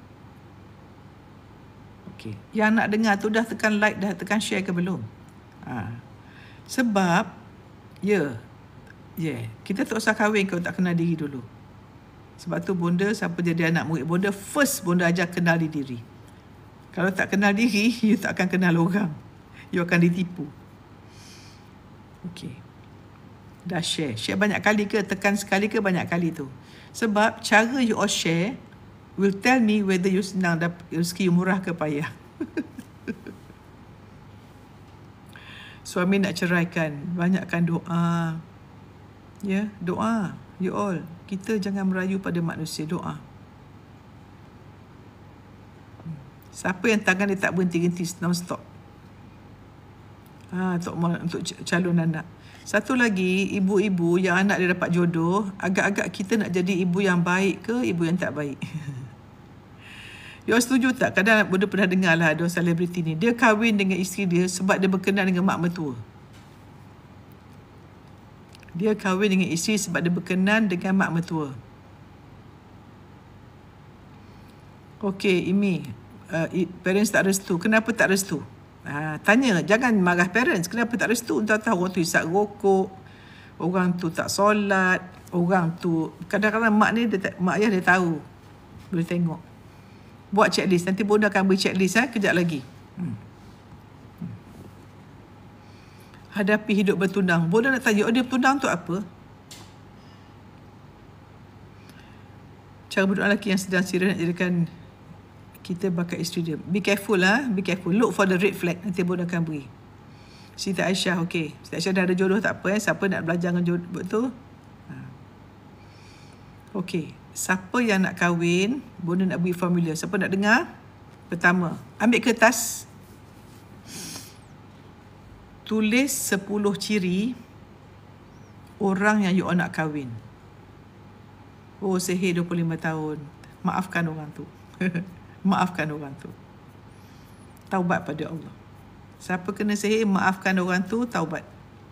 Okey. Yang nak dengar tu dah tekan like, dah tekan share ke belum? Ha. Sebab, ya, yeah, yeah, kita tak usah kahwin kalau tak kenal diri dulu. Sebab tu Bunda, siapa jadi anak murid Bunda, first Bunda ajar kenali diri. Kalau tak kenal diri, you tak akan kenal orang. You akan ditipu. Okey. Dah share. Share banyak kali ke? Tekan sekali ke banyak kali tu? Sebab cara you all share will tell me whether you senang dapat rezeki murah ke payah. Suami nak ceraikan, banyakkan doa. Ya, doa. You all. Kita jangan merayu pada manusia. Doa. Siapa yang tangan dia tak berhenti-henti non-stop? Ha, untuk, untuk calon anak. Satu lagi, ibu-ibu yang anak dia dapat jodoh, agak-agak kita nak jadi ibu yang baik ke ibu yang tak baik? You setuju tak? Kadang Bunda pernah dengar lah ada selebriti ni. Dia kahwin dengan isteri dia sebab dia berkenan dengan mak mertua. Dia kahwin dengan isteri sebab dia berkenan dengan mak mertua. Okey, Imi. Uh, parents tak restu. Kenapa tak restu? Ha, tanya, jangan marah parents. Kenapa tak restu? Entah tahu orang tu isap rokok, orang tu tak solat, orang tu kadang-kadang mak ni dia, mak ayah dia tahu, boleh tengok. Buat checklist. Nanti Bunda akan beri checklist ha, kejap lagi. Hmm. Hmm. Hadapi hidup bertunang. Bunda nak tanya, oh dia bertunang tu apa? Cara berdoa lelaki yang sedang serius nak jadikan kita bakal isteri dia. Be careful lah. Be careful. Look for the red flag. Nanti Bunda akan beri. Siti Aisyah, okey. Siti Aisyah dah ada jodoh tak apa eh. Siapa nak belajar dengan jodoh betul? Ha. Okey. Siapa yang nak kahwin, Bunda nak beri formula. Siapa nak dengar? Pertama, ambil kertas. Tulis sepuluh ciri orang yang you nak kahwin. Oh, sihir dua puluh lima tahun. Maafkan orang tu. Maafkan orang tu. Taubat pada Allah. Siapa kena sihir, maafkan orang tu, taubat.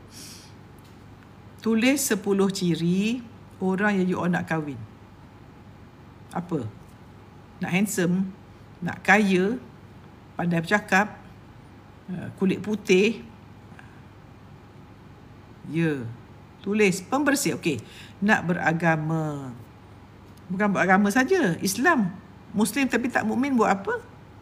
Tulis sepuluh ciri orang yang you all nak kahwin. Apa? Nak handsome, nak kaya, pandai bercakap, kulit putih. Ya. Tulis pembersih. Okey. Nak beragama. Bukan beragama saja, Islam. Muslim tapi tak mukmin buat apa?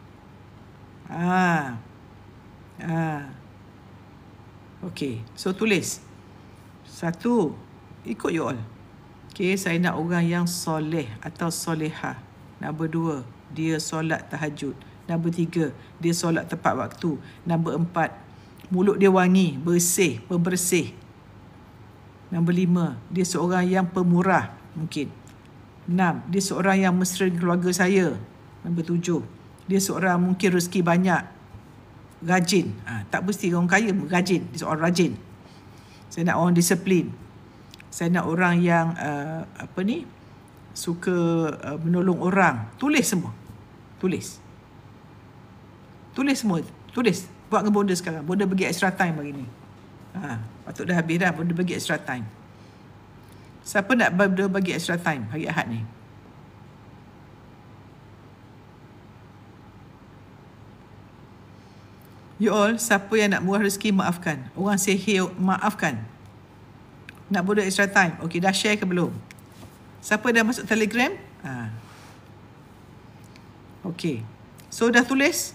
Ah. Ah. Okey, so tulis. Satu, ikut you all. Okey, saya nak orang yang soleh atau solehah. Nombor dua, dia solat tahajud. Nombor tiga, dia solat tepat waktu. Nombor empat, mulut dia wangi, bersih, pembersih. Nombor lima, dia seorang yang pemurah mungkin. Enam, dia seorang yang mesra keluarga saya. Nombor tujuh, dia seorang mungkin rezeki banyak, rajin. Ha, tak mesti orang kaya, rajin. Dia seorang rajin. Saya nak orang disiplin. Saya nak orang yang uh, apa ni, suka uh, menolong orang. Tulis semua. Tulis. Tulis semua. Tulis. Buat dengan bonda sekarang. Bonda bagi extra time bagi ni. Ha, patut dah habis dah. Bonda bagi extra time. Siapa nak bonda bagi extra time hari Ahad ni? You all, siapa yang nak murah rezeki, maafkan. Orang say hey, maafkan. Nak bonda extra time. Okey, dah share ke belum? Siapa dah masuk Telegram? Ha. Okey. So, dah tulis?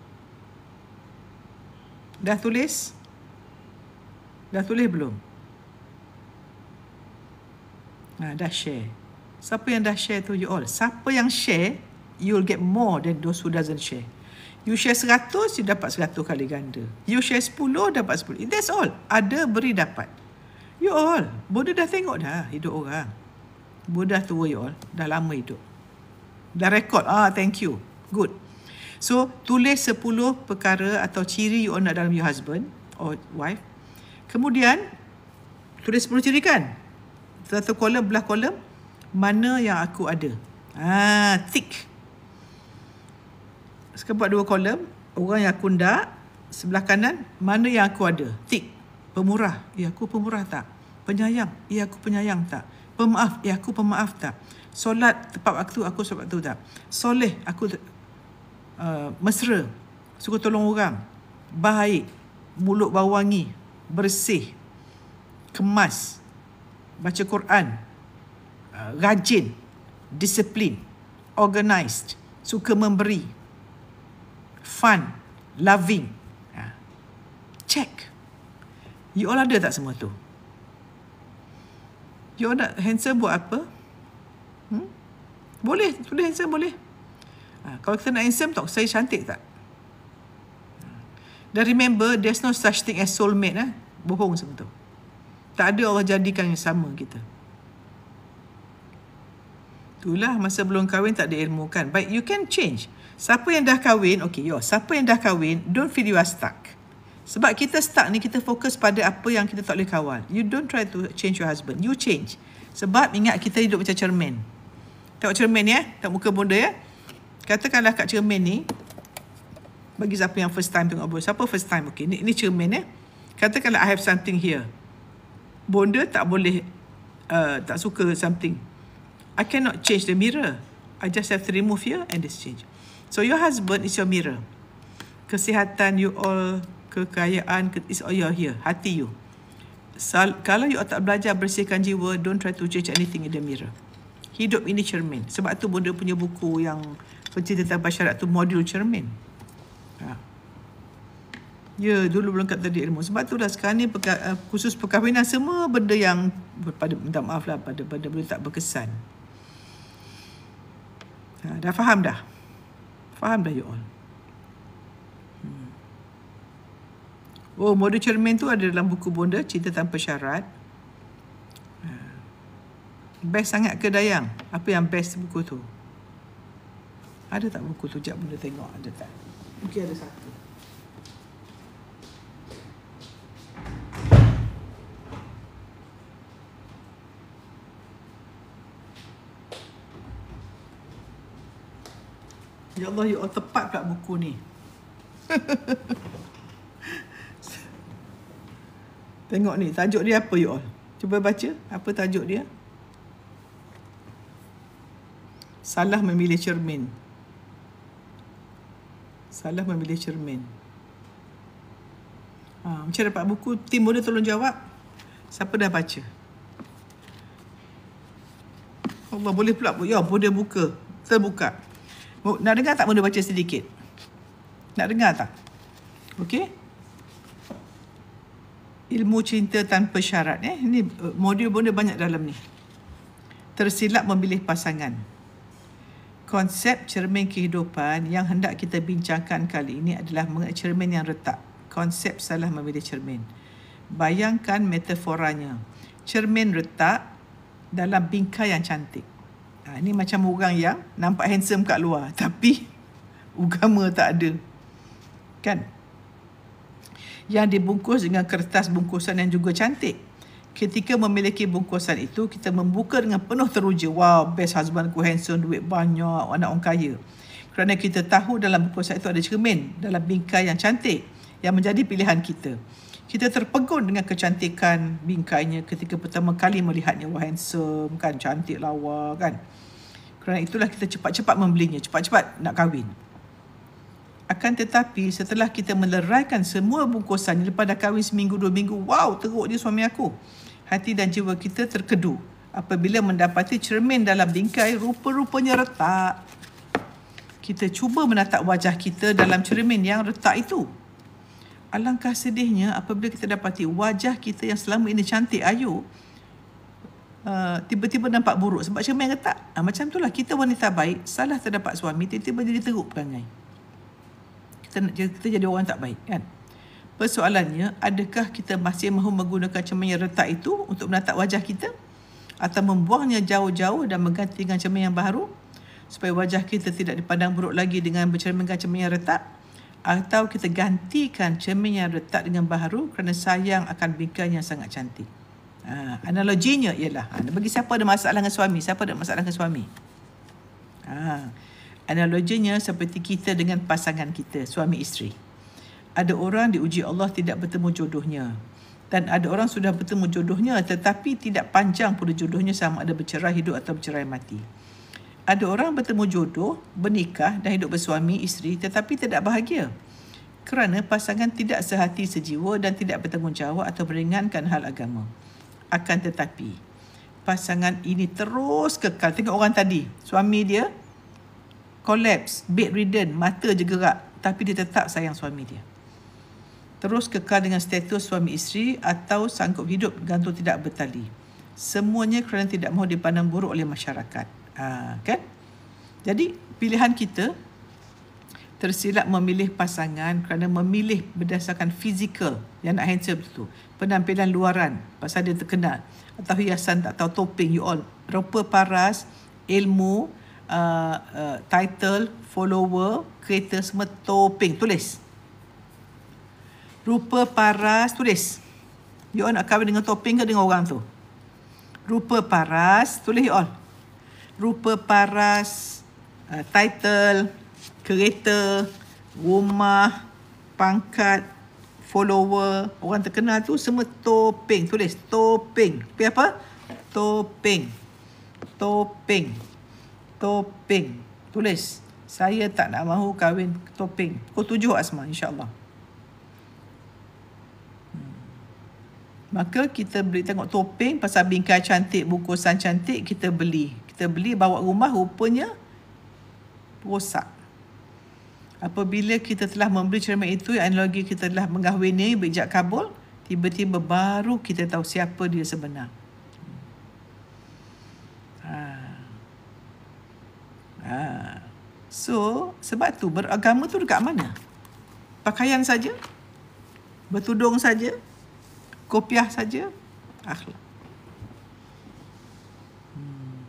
Dah tulis? Dah tulis belum? Ha, dah share. Siapa yang dah share tu, you all? Siapa yang share, you'll get more than those who doesn't share. You share seratus, you dapat seratus kali ganda. You share sepuluh, dapat sepuluh. That's all. Ada, beri, dapat. You all, Bonda dah tengok dah hidup orang. Bonda tua you all. Dah lama hidup. Dah rekod. Ah, thank you. Good. So, tulis sepuluh perkara atau ciri you all nak dalam your husband or wife. Kemudian, tulis sepuluh ciri kan? Satu kolom, belah kolom. Mana yang aku ada. Ah, tick. Sekarang buat dua kolom. Orang yang aku nak. Sebelah kanan, mana yang aku ada. Tick. Pemurah. Ya, aku pemurah tak? Penyayang. Ya, aku penyayang tak? Pemaaf. Ya, aku pemaaf tak? Solat tepat waktu. Aku solat waktu tak? Soleh. Aku uh, mesra. Suka tolong orang. Baik. Mulut bau wangi. Bersih. Kemas. Baca Quran. Uh, rajin. Disiplin. Organised. Suka memberi. Fun. Loving. Uh, check. You all ada tak semua tu? You all nak handsome buat apa? Hmm? Boleh. Tulis handsome boleh. Ha, kalau kita nak handsome tak, saya cantik tak? Dan remember, there's no such thing as soulmate. Eh? Bohong semua tu. Tak ada Allah jadikan yang sama kita. Itulah masa belum kahwin tak ada ilmu kan. But you can change. Siapa yang dah kahwin, okay, yo, siapa yang dah kahwin, don't feel you are stuck. Sebab kita stuck ni, kita fokus pada apa yang kita tak boleh kawal. You don't try to change your husband. You change. Sebab ingat kita hidup macam cermin. Tengok cermin ya. Tengok muka bonda ya. Katakanlah kat cermin ni, bagi siapa yang first time tengok bonda. Siapa first time? Okay, ni, ni cermin ya. Katakanlah I have something here. Bonda tak boleh, uh, tak suka something. I cannot change the mirror. I just have to remove here and this change. So your husband is your mirror. Kesihatan you all, kekayaan, is all your here, hati you. Sal, kalau you tak belajar bersihkan jiwa, don't try to change anything in the mirror. Hidup ini cermin. Sebab tu Bonda punya buku yang pencinta tanpa syarat tu modul cermin. Ha. Ya, dulu belum kat tadi ilmu. Sebab tu dah sekarang ni peka, uh, khusus perkahwinan semua benda yang pada, minta maaf lah, pada pada benda tak berkesan. Ha, dah faham dah? Faham dah you all? Oh, modul cermin tu ada dalam buku Bonda, Cinta Tanpa Syarat. Best sangat ke Dayang? Apa yang best buku tu? Ada tak buku tu? Sekejap Bonda tengok ada tak? Mungkin ada satu. Ya Allah, you all tepat pula buku ni. Tengok ni, tajuk dia apa you all? Cuba baca, apa tajuk dia? Salah memilih cermin. Salah memilih cermin. Ha, macam dapat buku, tim Bonda tolong jawab. Siapa dah baca? Allah, boleh pula. Ya, Bonda buka. Terbuka. Nak dengar tak Bonda baca sedikit? Nak dengar tak? Okey? Ilmu cinta tanpa syarat. Eh? Ini modul Bonda banyak dalam ni. Tersilap memilih pasangan. Konsep cermin kehidupan yang hendak kita bincangkan kali ini adalah cermin yang retak. Konsep salah memilih cermin. Bayangkan metaforanya. Cermin retak dalam bingkai yang cantik. Ha, ini macam orang yang nampak handsome kat luar. Tapi agama tak ada. Kan? Yang dibungkus dengan kertas bungkusan yang juga cantik. ketika memiliki bungkusan itu, kita membuka dengan penuh teruja. Wow, best husbandku handsome, duit banyak, anak orang kaya. Kerana kita tahu dalam bungkusan itu ada cermin dalam bingkai yang cantik yang menjadi pilihan kita. Kita terpegun dengan kecantikan bingkainya ketika pertama kali melihatnya. Wah, handsome kan, cantik lawa kan. Kerana itulah kita cepat-cepat membelinya, cepat-cepat nak kahwin. Akan tetapi setelah kita meleraikan semua bungkusannya, lepas dah kahwin seminggu, dua minggu, wow, teruk dia suami aku. Hati dan jiwa kita terkedu apabila mendapati cermin dalam bingkai rupa-rupanya retak. Kita cuba menatap wajah kita dalam cermin yang retak itu. Alangkah sedihnya apabila kita dapati wajah kita yang selama ini cantik, ayu, uh, tiba-tiba nampak buruk sebab cermin retak. Uh, macam itulah kita wanita baik, salah terdapat suami, tiba-tiba jadi teruk perangai. Kita, kita jadi orang tak baik kan. Persoalannya, adakah kita masih mahu menggunakan cermin yang retak itu untuk menatap wajah kita, atau membuangnya jauh-jauh dan mengganti dengan cermin yang baru supaya wajah kita tidak dipandang buruk lagi dengan bercerminkan cermin yang retak, atau kita gantikan cermin yang retak dengan baru kerana sayang akan bingkai yang sangat cantik. Ha, analoginya ialah, ha, bagi siapa ada masalah dengan suami, siapa ada masalah dengan suami? Ha, analoginya seperti kita dengan pasangan kita, suami isteri. Ada orang diuji Allah tidak bertemu jodohnya. Dan ada orang sudah bertemu jodohnya tetapi tidak panjang pula jodohnya, sama ada bercerai hidup atau bercerai mati. Ada orang bertemu jodoh, bernikah dan hidup bersuami isteri tetapi tidak bahagia. Kerana pasangan tidak sehati sejiwa dan tidak bertanggungjawab atau meringankan hal agama. Akan tetapi, pasangan ini terus kekal. Tengok orang tadi, suami dia collapse, bedridden, mata je gerak, tapi dia tetap sayang suami dia. Terus kekal dengan status suami isteri atau sanggup hidup gantung tidak bertali. Semuanya kerana tidak mahu dipandang buruk oleh masyarakat. Ha, kan? Jadi pilihan kita tersilap memilih pasangan kerana memilih berdasarkan fizikal yang nak handsome tu, penampilan luaran pasal dia terkenal, atau hiasan tak tahu, topeng, you all, rupa paras, ilmu, uh, uh, title, follower, kereta, semua topeng, tulis. Rupa paras, tulis. You all nak kahwin dengan topeng ke dengan orang tu? Rupa paras, tulis you all. Rupa paras, uh, title, kereta, rumah, pangkat, follower, orang terkenal tu semua topeng. Tulis topeng. Tapi apa? Topeng. Topeng. Topeng. Tulis. Saya tak nak mahu kahwin topeng. Pukul tujuh Asma, insyaAllah. Maka kita beli, tengok topeng pasal bingkai cantik, bungkusan cantik, kita beli. Kita beli, bawa rumah, rupanya rosak. Apabila kita telah membeli cermin itu, analogi kita telah mengahwini, berijab kabul, tiba-tiba baru kita tahu siapa dia sebenar. Ha. Ha. So, sebab tu beragama tu dekat mana? Pakaian saja? Bertudung saja? Kopiah saja? Akhlak. Hmm.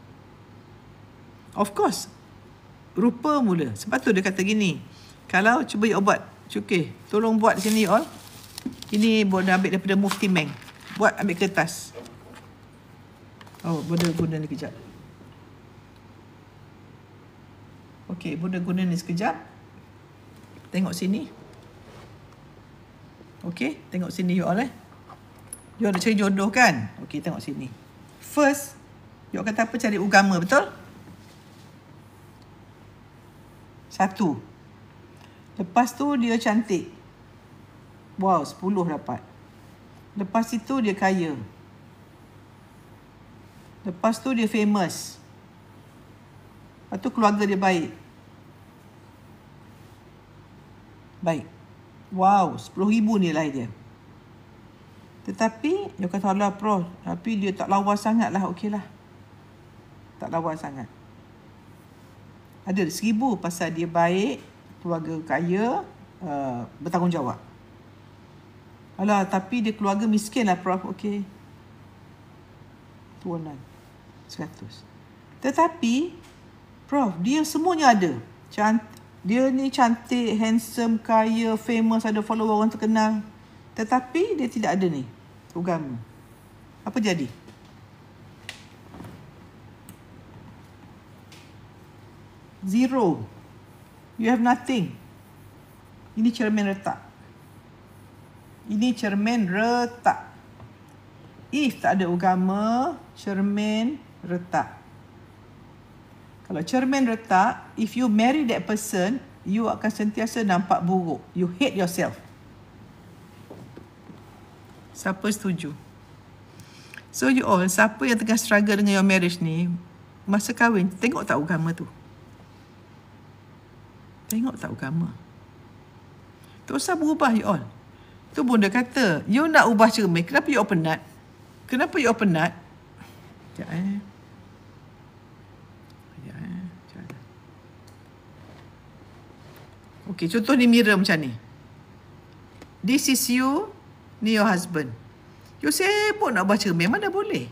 Of course, rupa mula. Sebab tu dia kata gini, kalau cuba you buat, okay, tolong buat sini all. Ini boleh ambil daripada Mufti Meng. Buat, ambil kertas. Oh, boleh guna ni kejap. Okay, boleh guna ni sekejap. Tengok sini. Okay, tengok sini you all eh. You nak cari jodoh kan? Okay, tengok sini. First, you kata apa? Cari agama, betul? Satu. Lepas tu dia cantik. Wow, sepuluh dapat. Lepas itu dia kaya. Lepas tu dia famous. Lepas tu keluarga dia baik. Baik. Wow, sepuluh ribu nilai dia. Tetapi, dia kata, Allah Prof, tapi dia tak lawa sangat lah, okey lah. Tak lawa sangat. Ada seribu pasal dia baik, keluarga kaya, uh, bertanggungjawab. Alah, tapi dia keluarga miskin lah, Prof, okey. Tuanan, seratus. Tetapi, Prof, dia semuanya ada. Cant- dia ni cantik, handsome, kaya, famous, ada follower, orang terkenal. Tetapi dia tidak ada ni, agama. Apa jadi? Zero. You have nothing. Ini cermin retak. Ini cermin retak. If tak ada agama, cermin retak. Kalau cermin retak, if you marry that person, you akan sentiasa nampak buruk. You hate yourself. Siapa setuju? So you all, siapa yang tengah struggle dengan your marriage ni, masa kahwin, tengok tak agama tu? Tengok tak agama? Tak usah berubah you all. Tu bunda kata, you nak ubah cermin, kenapa you all penat? Kenapa you all penat? Sekejap eh. Sekejap eh. Sekejap. Okey, contoh ni mirror macam ni. This is you, ni your husband. You sibuk nak ubah cermin, mana boleh?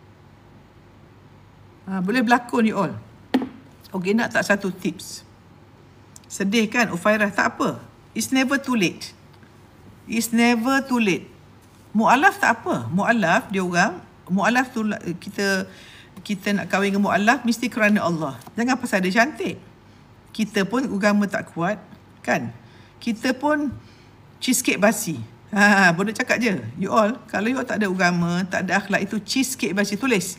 Ha, boleh berlakon you all. Okey, nak tak satu tips? Sedih kan, Ufairah? Tak apa. It's never too late. It's never too late. Mu'alaf tak apa. Mu'alaf, dia orang, mu'alaf tu kita kita nak kahwin dengan mu'alaf mesti kerana Allah. Jangan pasal dia cantik. Kita pun agama tak kuat, kan? Kita pun cheesecake basi. Ha, boleh cakap je. You all, kalau you all tak ada agama, tak ada akhlak, itu cheesecake basi. Tulis.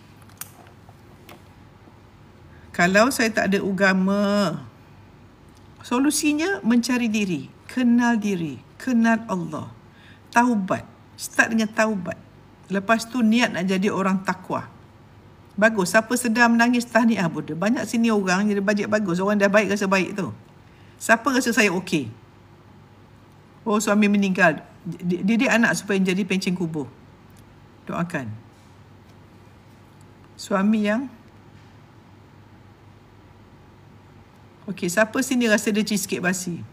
Kalau saya tak ada agama, solusinya mencari diri, kenal diri, kenal Allah, taubat. Start dengan taubat. Lepas tu niat nak jadi orang takwa. Bagus. Siapa sedar menangis, tahniah Buddha. Banyak sini orang jadi bajet bagus. Orang dah baik rasa baik tu. Siapa rasa saya okey? Oh, suami meninggal. Didik anak supaya jadi pencen kubur. Doakan. Suami yang okey, siapa sini rasa dia cheesecake basi?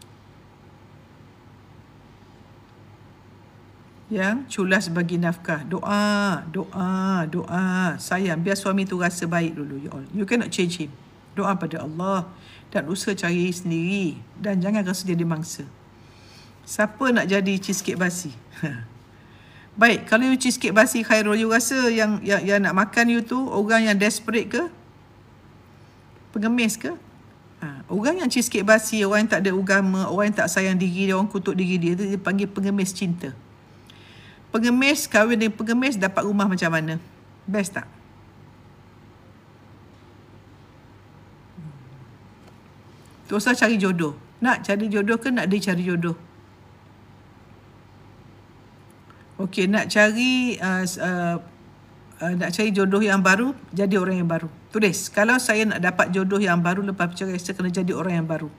Yang culas bagi nafkah. Doa, doa, doa. Sayang, biar suami tu rasa baik dulu, you all. You cannot change him. Doa pada Allah dan usaha cari sendiri dan jangan rasa jadi mangsa. Siapa nak jadi cheesecake basi? Baik, kalau you cheesecake basi Khairul, you rasa yang, yang yang nak makan you tu orang yang desperate ke? Pengemis ke? Ha, orang yang cheesecake basi, orang yang tak ada agama, orang yang tak sayang diri dia, orang kutuk diri dia, dia panggil pengemis cinta. Pengemis, kahwin dengan pengemis, dapat rumah macam mana? Best tak? Tu usah cari jodoh. Nak cari jodoh ke nak dia cari jodoh? Okey, nak cari uh, uh, uh, nak cari jodoh yang baru, jadi orang yang baru. Tulis, kalau saya nak dapat jodoh yang baru lepas bercerai, saya kena jadi orang yang baru.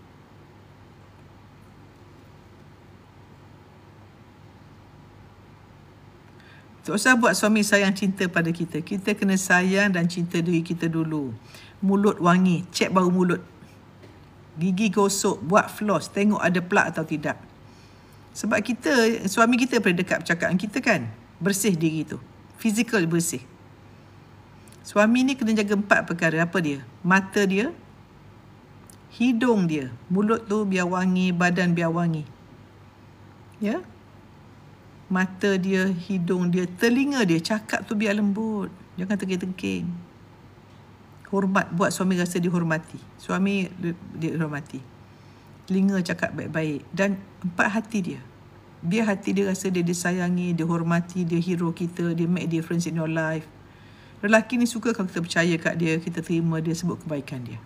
Tak usah buat suami sayang cinta pada kita. Kita kena sayang dan cinta diri kita dulu. Mulut wangi, cek bau mulut. Gigi gosok, buat floss, tengok ada plak atau tidak. Sebab kita, suami kita pada dekat percakapan kita kan. Bersih diri tu. Physical bersih. Suami ni kena jaga empat perkara. Apa dia? Mata dia, hidung dia, mulut tu biar wangi, badan biar wangi. Ya? Mata dia, hidung dia, telinga dia, cakap tu biar lembut. Jangan tengking-tengking. Hormat, buat suami rasa dihormati. Suami dihormati. Telinga cakap baik-baik. Dan empat, hati dia. Biar hati dia rasa dia disayangi, dihormati, dia hero kita, dia make difference in your life. Lelaki ni suka kalau kita percaya kat dia, kita terima dia, sebut kebaikan dia.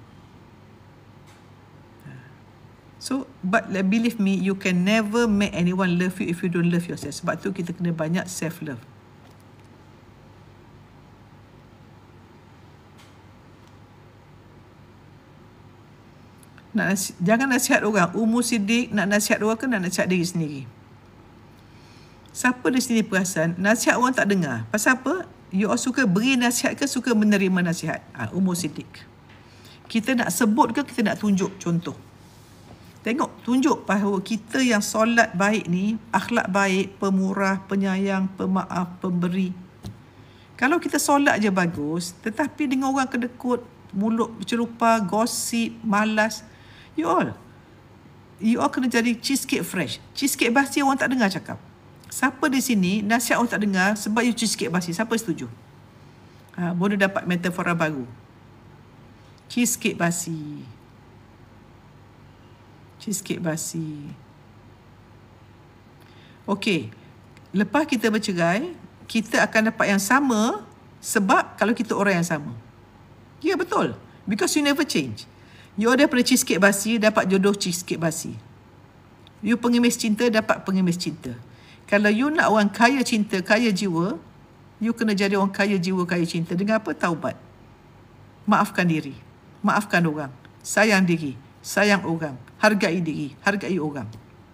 So, but like, believe me, you can never make anyone love you if you don't love yourself. Sebab tu kita kena banyak self-love. Nak nasi, jangan nasihat orang. Ummu Siddiq nak nasihat orang ke nak nasihat diri sendiri? Siapa di sini perasan nasihat orang tak dengar? Pasal apa? You all suka beri nasihat ke suka menerima nasihat? Ha, Ummu Siddiq. Kita nak sebut ke kita nak tunjuk contoh? Tengok, tunjuk bahawa kita yang solat baik ni, akhlak baik, pemurah, penyayang, pemaaf, pemberi. Kalau kita solat je bagus, tetapi dengan orang kedekut, mulut bercelupa, gosip, malas, you all, you all kena jadi cheesecake fresh. Cheesecake basi orang tak dengar cakap. Siapa di sini nasihat orang tak dengar sebab you cheesecake basi? Siapa setuju? Ha, Bonda dapat metafora baru. Cheesecake basi. Cheesecake basi. Okey. Lepas kita bercerai, kita akan dapat yang sama sebab kalau kita orang yang sama. Ya, betul. Because you never change. You daripada cheesecake basi, dapat jodoh cheesecake basi. You pengemis cinta, dapat pengemis cinta. Kalau you nak orang kaya cinta, kaya jiwa, you kena jadi orang kaya jiwa, kaya cinta. Dengan apa? Taubat. Maafkan diri. Maafkan orang. Sayang diri. Sayang orang. Hargai diri. Hargai orang.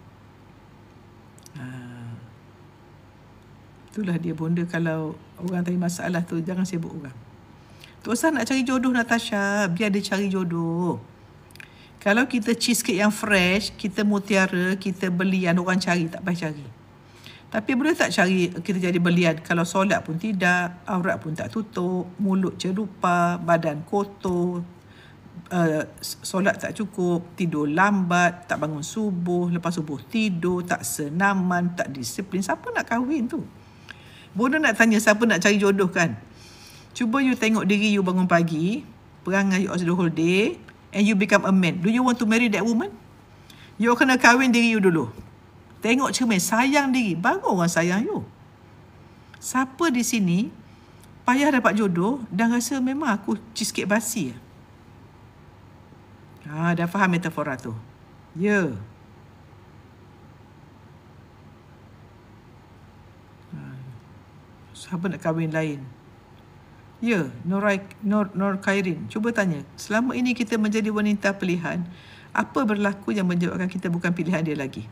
Itulah dia bonda, kalau orang tanya masalah tu, jangan sibuk orang. Tak usah nak cari jodoh, Natasha. Biar dia cari jodoh. Kalau kita cheesecake yang fresh, kita mutiara, kita belian, orang cari, tak payah cari. Tapi boleh tak cari kita jadi belian? Kalau solat pun tidak, aurat pun tak tutup, mulut cerupa, badan kotor, uh, solat tak cukup, tidur lambat, tak bangun subuh, lepas subuh tidur, tak senaman, tak disiplin. Siapa nak kahwin tu? Bonda nak tanya, siapa nak cari jodoh kan? Cuba you tengok diri you bangun pagi, perangai you the whole day, and you become a man. Do you want to marry that woman? You kena kahwin diri you dulu. Tengok cermin, sayang diri, baru orang sayang you. Siapa di sini payah dapat jodoh dan rasa memang aku cheesecake basi? Ha, dah faham metafora tu? Ya. Yeah. Siapa nak kahwin lain? Ya, Norai, Nor, Nor Khairin. Cuba tanya, selama ini kita menjadi wanita pilihan, apa berlaku yang menyebabkan kita bukan pilihan dia lagi?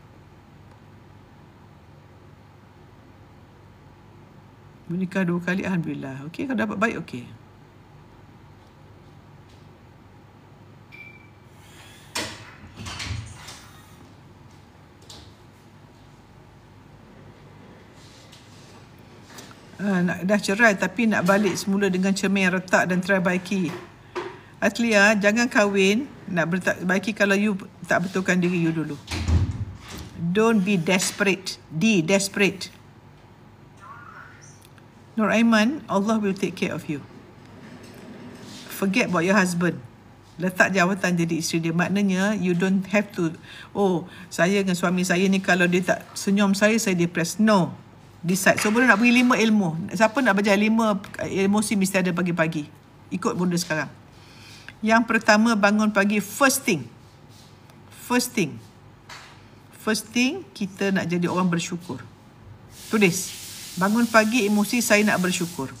Menikah dua kali, Alhamdulillah. Okey, kalau dapat baik, okey. Ha, nak, dah cerai tapi nak balik semula dengan cermin yang retak dan terbaiki. Atlia, jangan kahwin nak berbaiki kalau you tak betulkan diri you dulu. Don't be desperate. Be desperate. Nur Aiman, Allah will take care of you. Forget about your husband. Letak jawatan jadi isteri dia. Maknanya you don't have to, oh, saya dengan suami saya ni kalau dia tak senyum saya, saya depressed. No. Decide. So, Bonda nak bagi lima ilmu. Siapa nak belajar lima emosi mesti ada pagi-pagi. Ikut Bonda sekarang. Yang pertama, bangun pagi. First thing. First thing. First thing, kita nak jadi orang bersyukur. Tulis. Bangun pagi, emosi saya nak bersyukur.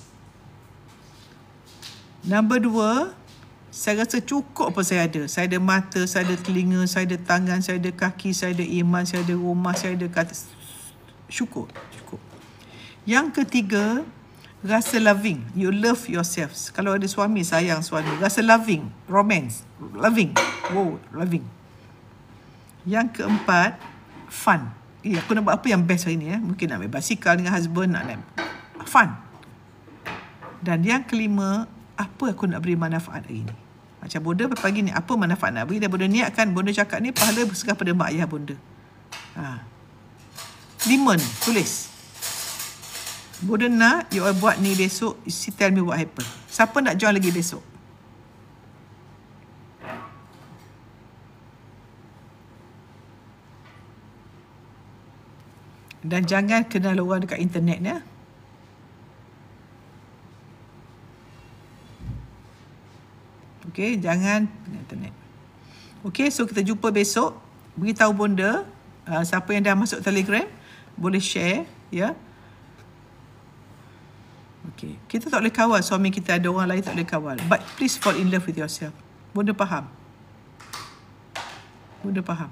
Number dua, saya rasa cukup apa saya ada. Saya ada mata, saya ada telinga, saya ada tangan, saya ada kaki, saya ada iman, saya ada rumah, saya ada kata. Syukur. Cukup. Yang ketiga, rasa loving. You love yourself. Kalau ada suami, sayang suami. Rasa loving. Romance. Loving. Wow, loving. Yang keempat, fun. Eh, aku nak buat apa yang best hari ni? Eh? Mungkin nak ambil basikal dengan husband. Nak naik. Fun. Dan yang kelima, apa aku nak beri manfaat hari ni? Macam Bonda pagi ni, apa manfaat nak beri? Dan Bonda niatkan, Bonda cakap ni, pahala berserah pada mak ayah Bonda. Ha. Lima ni, tulis. Bonda nak you all buat ni besok. You tell me what happen. Siapa nak join lagi besok? Dan jangan kenal orang dekat internet ya. Okey, jangan internet. Okey, so kita jumpa besok. Beritahu Bonda uh, siapa yang dah masuk Telegram boleh share ya. Okay. Kita tak boleh kawal suami kita, ada orang lain tak boleh kawal. But please fall in love with yourself. Bonda faham. Bonda faham.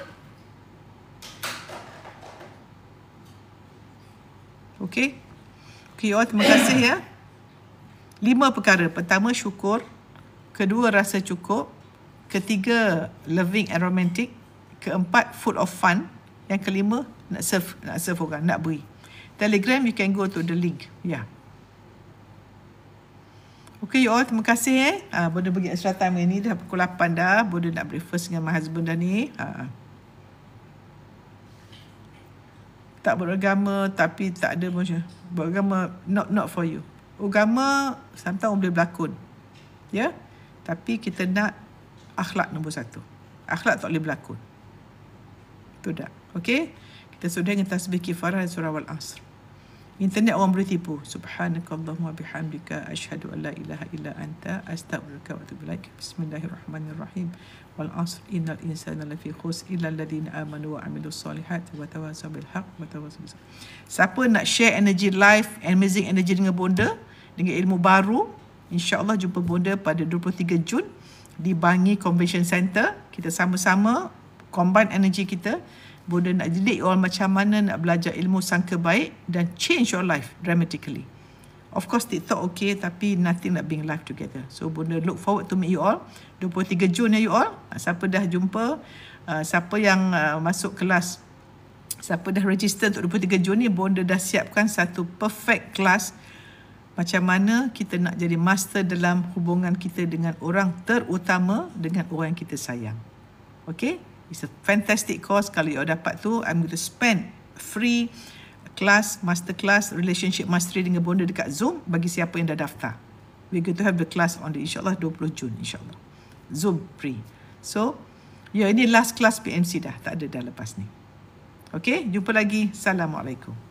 Okay. Okay, oh, terima kasih ya. Lima perkara. Pertama, syukur. Kedua, rasa cukup. Ketiga, loving and romantic. Keempat, full of fun. Yang kelima, nak serve, nak serve orang, nak beri. Telegram, you can go to the link. Ya. Yeah. Okay, you all, terima kasih eh. Ha, Bonda bagi extra time ni, dah pukul lapan dah. Bonda nak breakfast dengan my husband dah ni. Ha. tak beragama tapi tak ada macam beragama, not not for you. Agama sometimes boleh berlakon, ya, tapi kita nak akhlak nombor satu. Akhlak tak boleh berlakon. Itu dah. Okey, kita sudah dengan tasbih kifarah surah wal asr. Internet orang boleh tipu. Subhanakallahumma bihamdika asyhadu an la ilaha illa anta astaghfiruka wa atubu ilaik. Bismillahirrahmanirrahim. Wal asr innal insana lafi khusr illa alladhina amanu wa amilus solihati wa tawasaw bil haqq wa tawasaw bis sabr. Siapa nak share energy live, amazing energy dengan Bonda, dengan ilmu baru, insya-Allah jumpa Bonda pada dua puluh tiga Jun di Bangi Convention Center. Kita sama-sama combine energy kita. Bonda nak didik orang macam mana nak belajar ilmu sangka baik dan change your life dramatically. Of course TikTok okay, tapi nothing like being live together. So Bonda look forward to meet you all dua puluh tiga Jun ya you all. Siapa dah jumpa, uh, siapa yang uh, masuk kelas, siapa dah register untuk dua puluh tiga Jun ni, Bonda dah siapkan satu perfect class macam mana kita nak jadi master dalam hubungan kita dengan orang terutama, dengan orang yang kita sayang. Okay? It's a fantastic course. Kalau you dapat tu, I'm going to spend free class, master class, relationship mastery dengan Bonda dekat Zoom bagi siapa yang dah daftar. We're going to have the class on the insyaAllah dua puluh Jun insyaAllah. Zoom free. So, ya, ini last class P M C dah. Tak ada dah lepas ni. Okay, jumpa lagi. Assalamualaikum.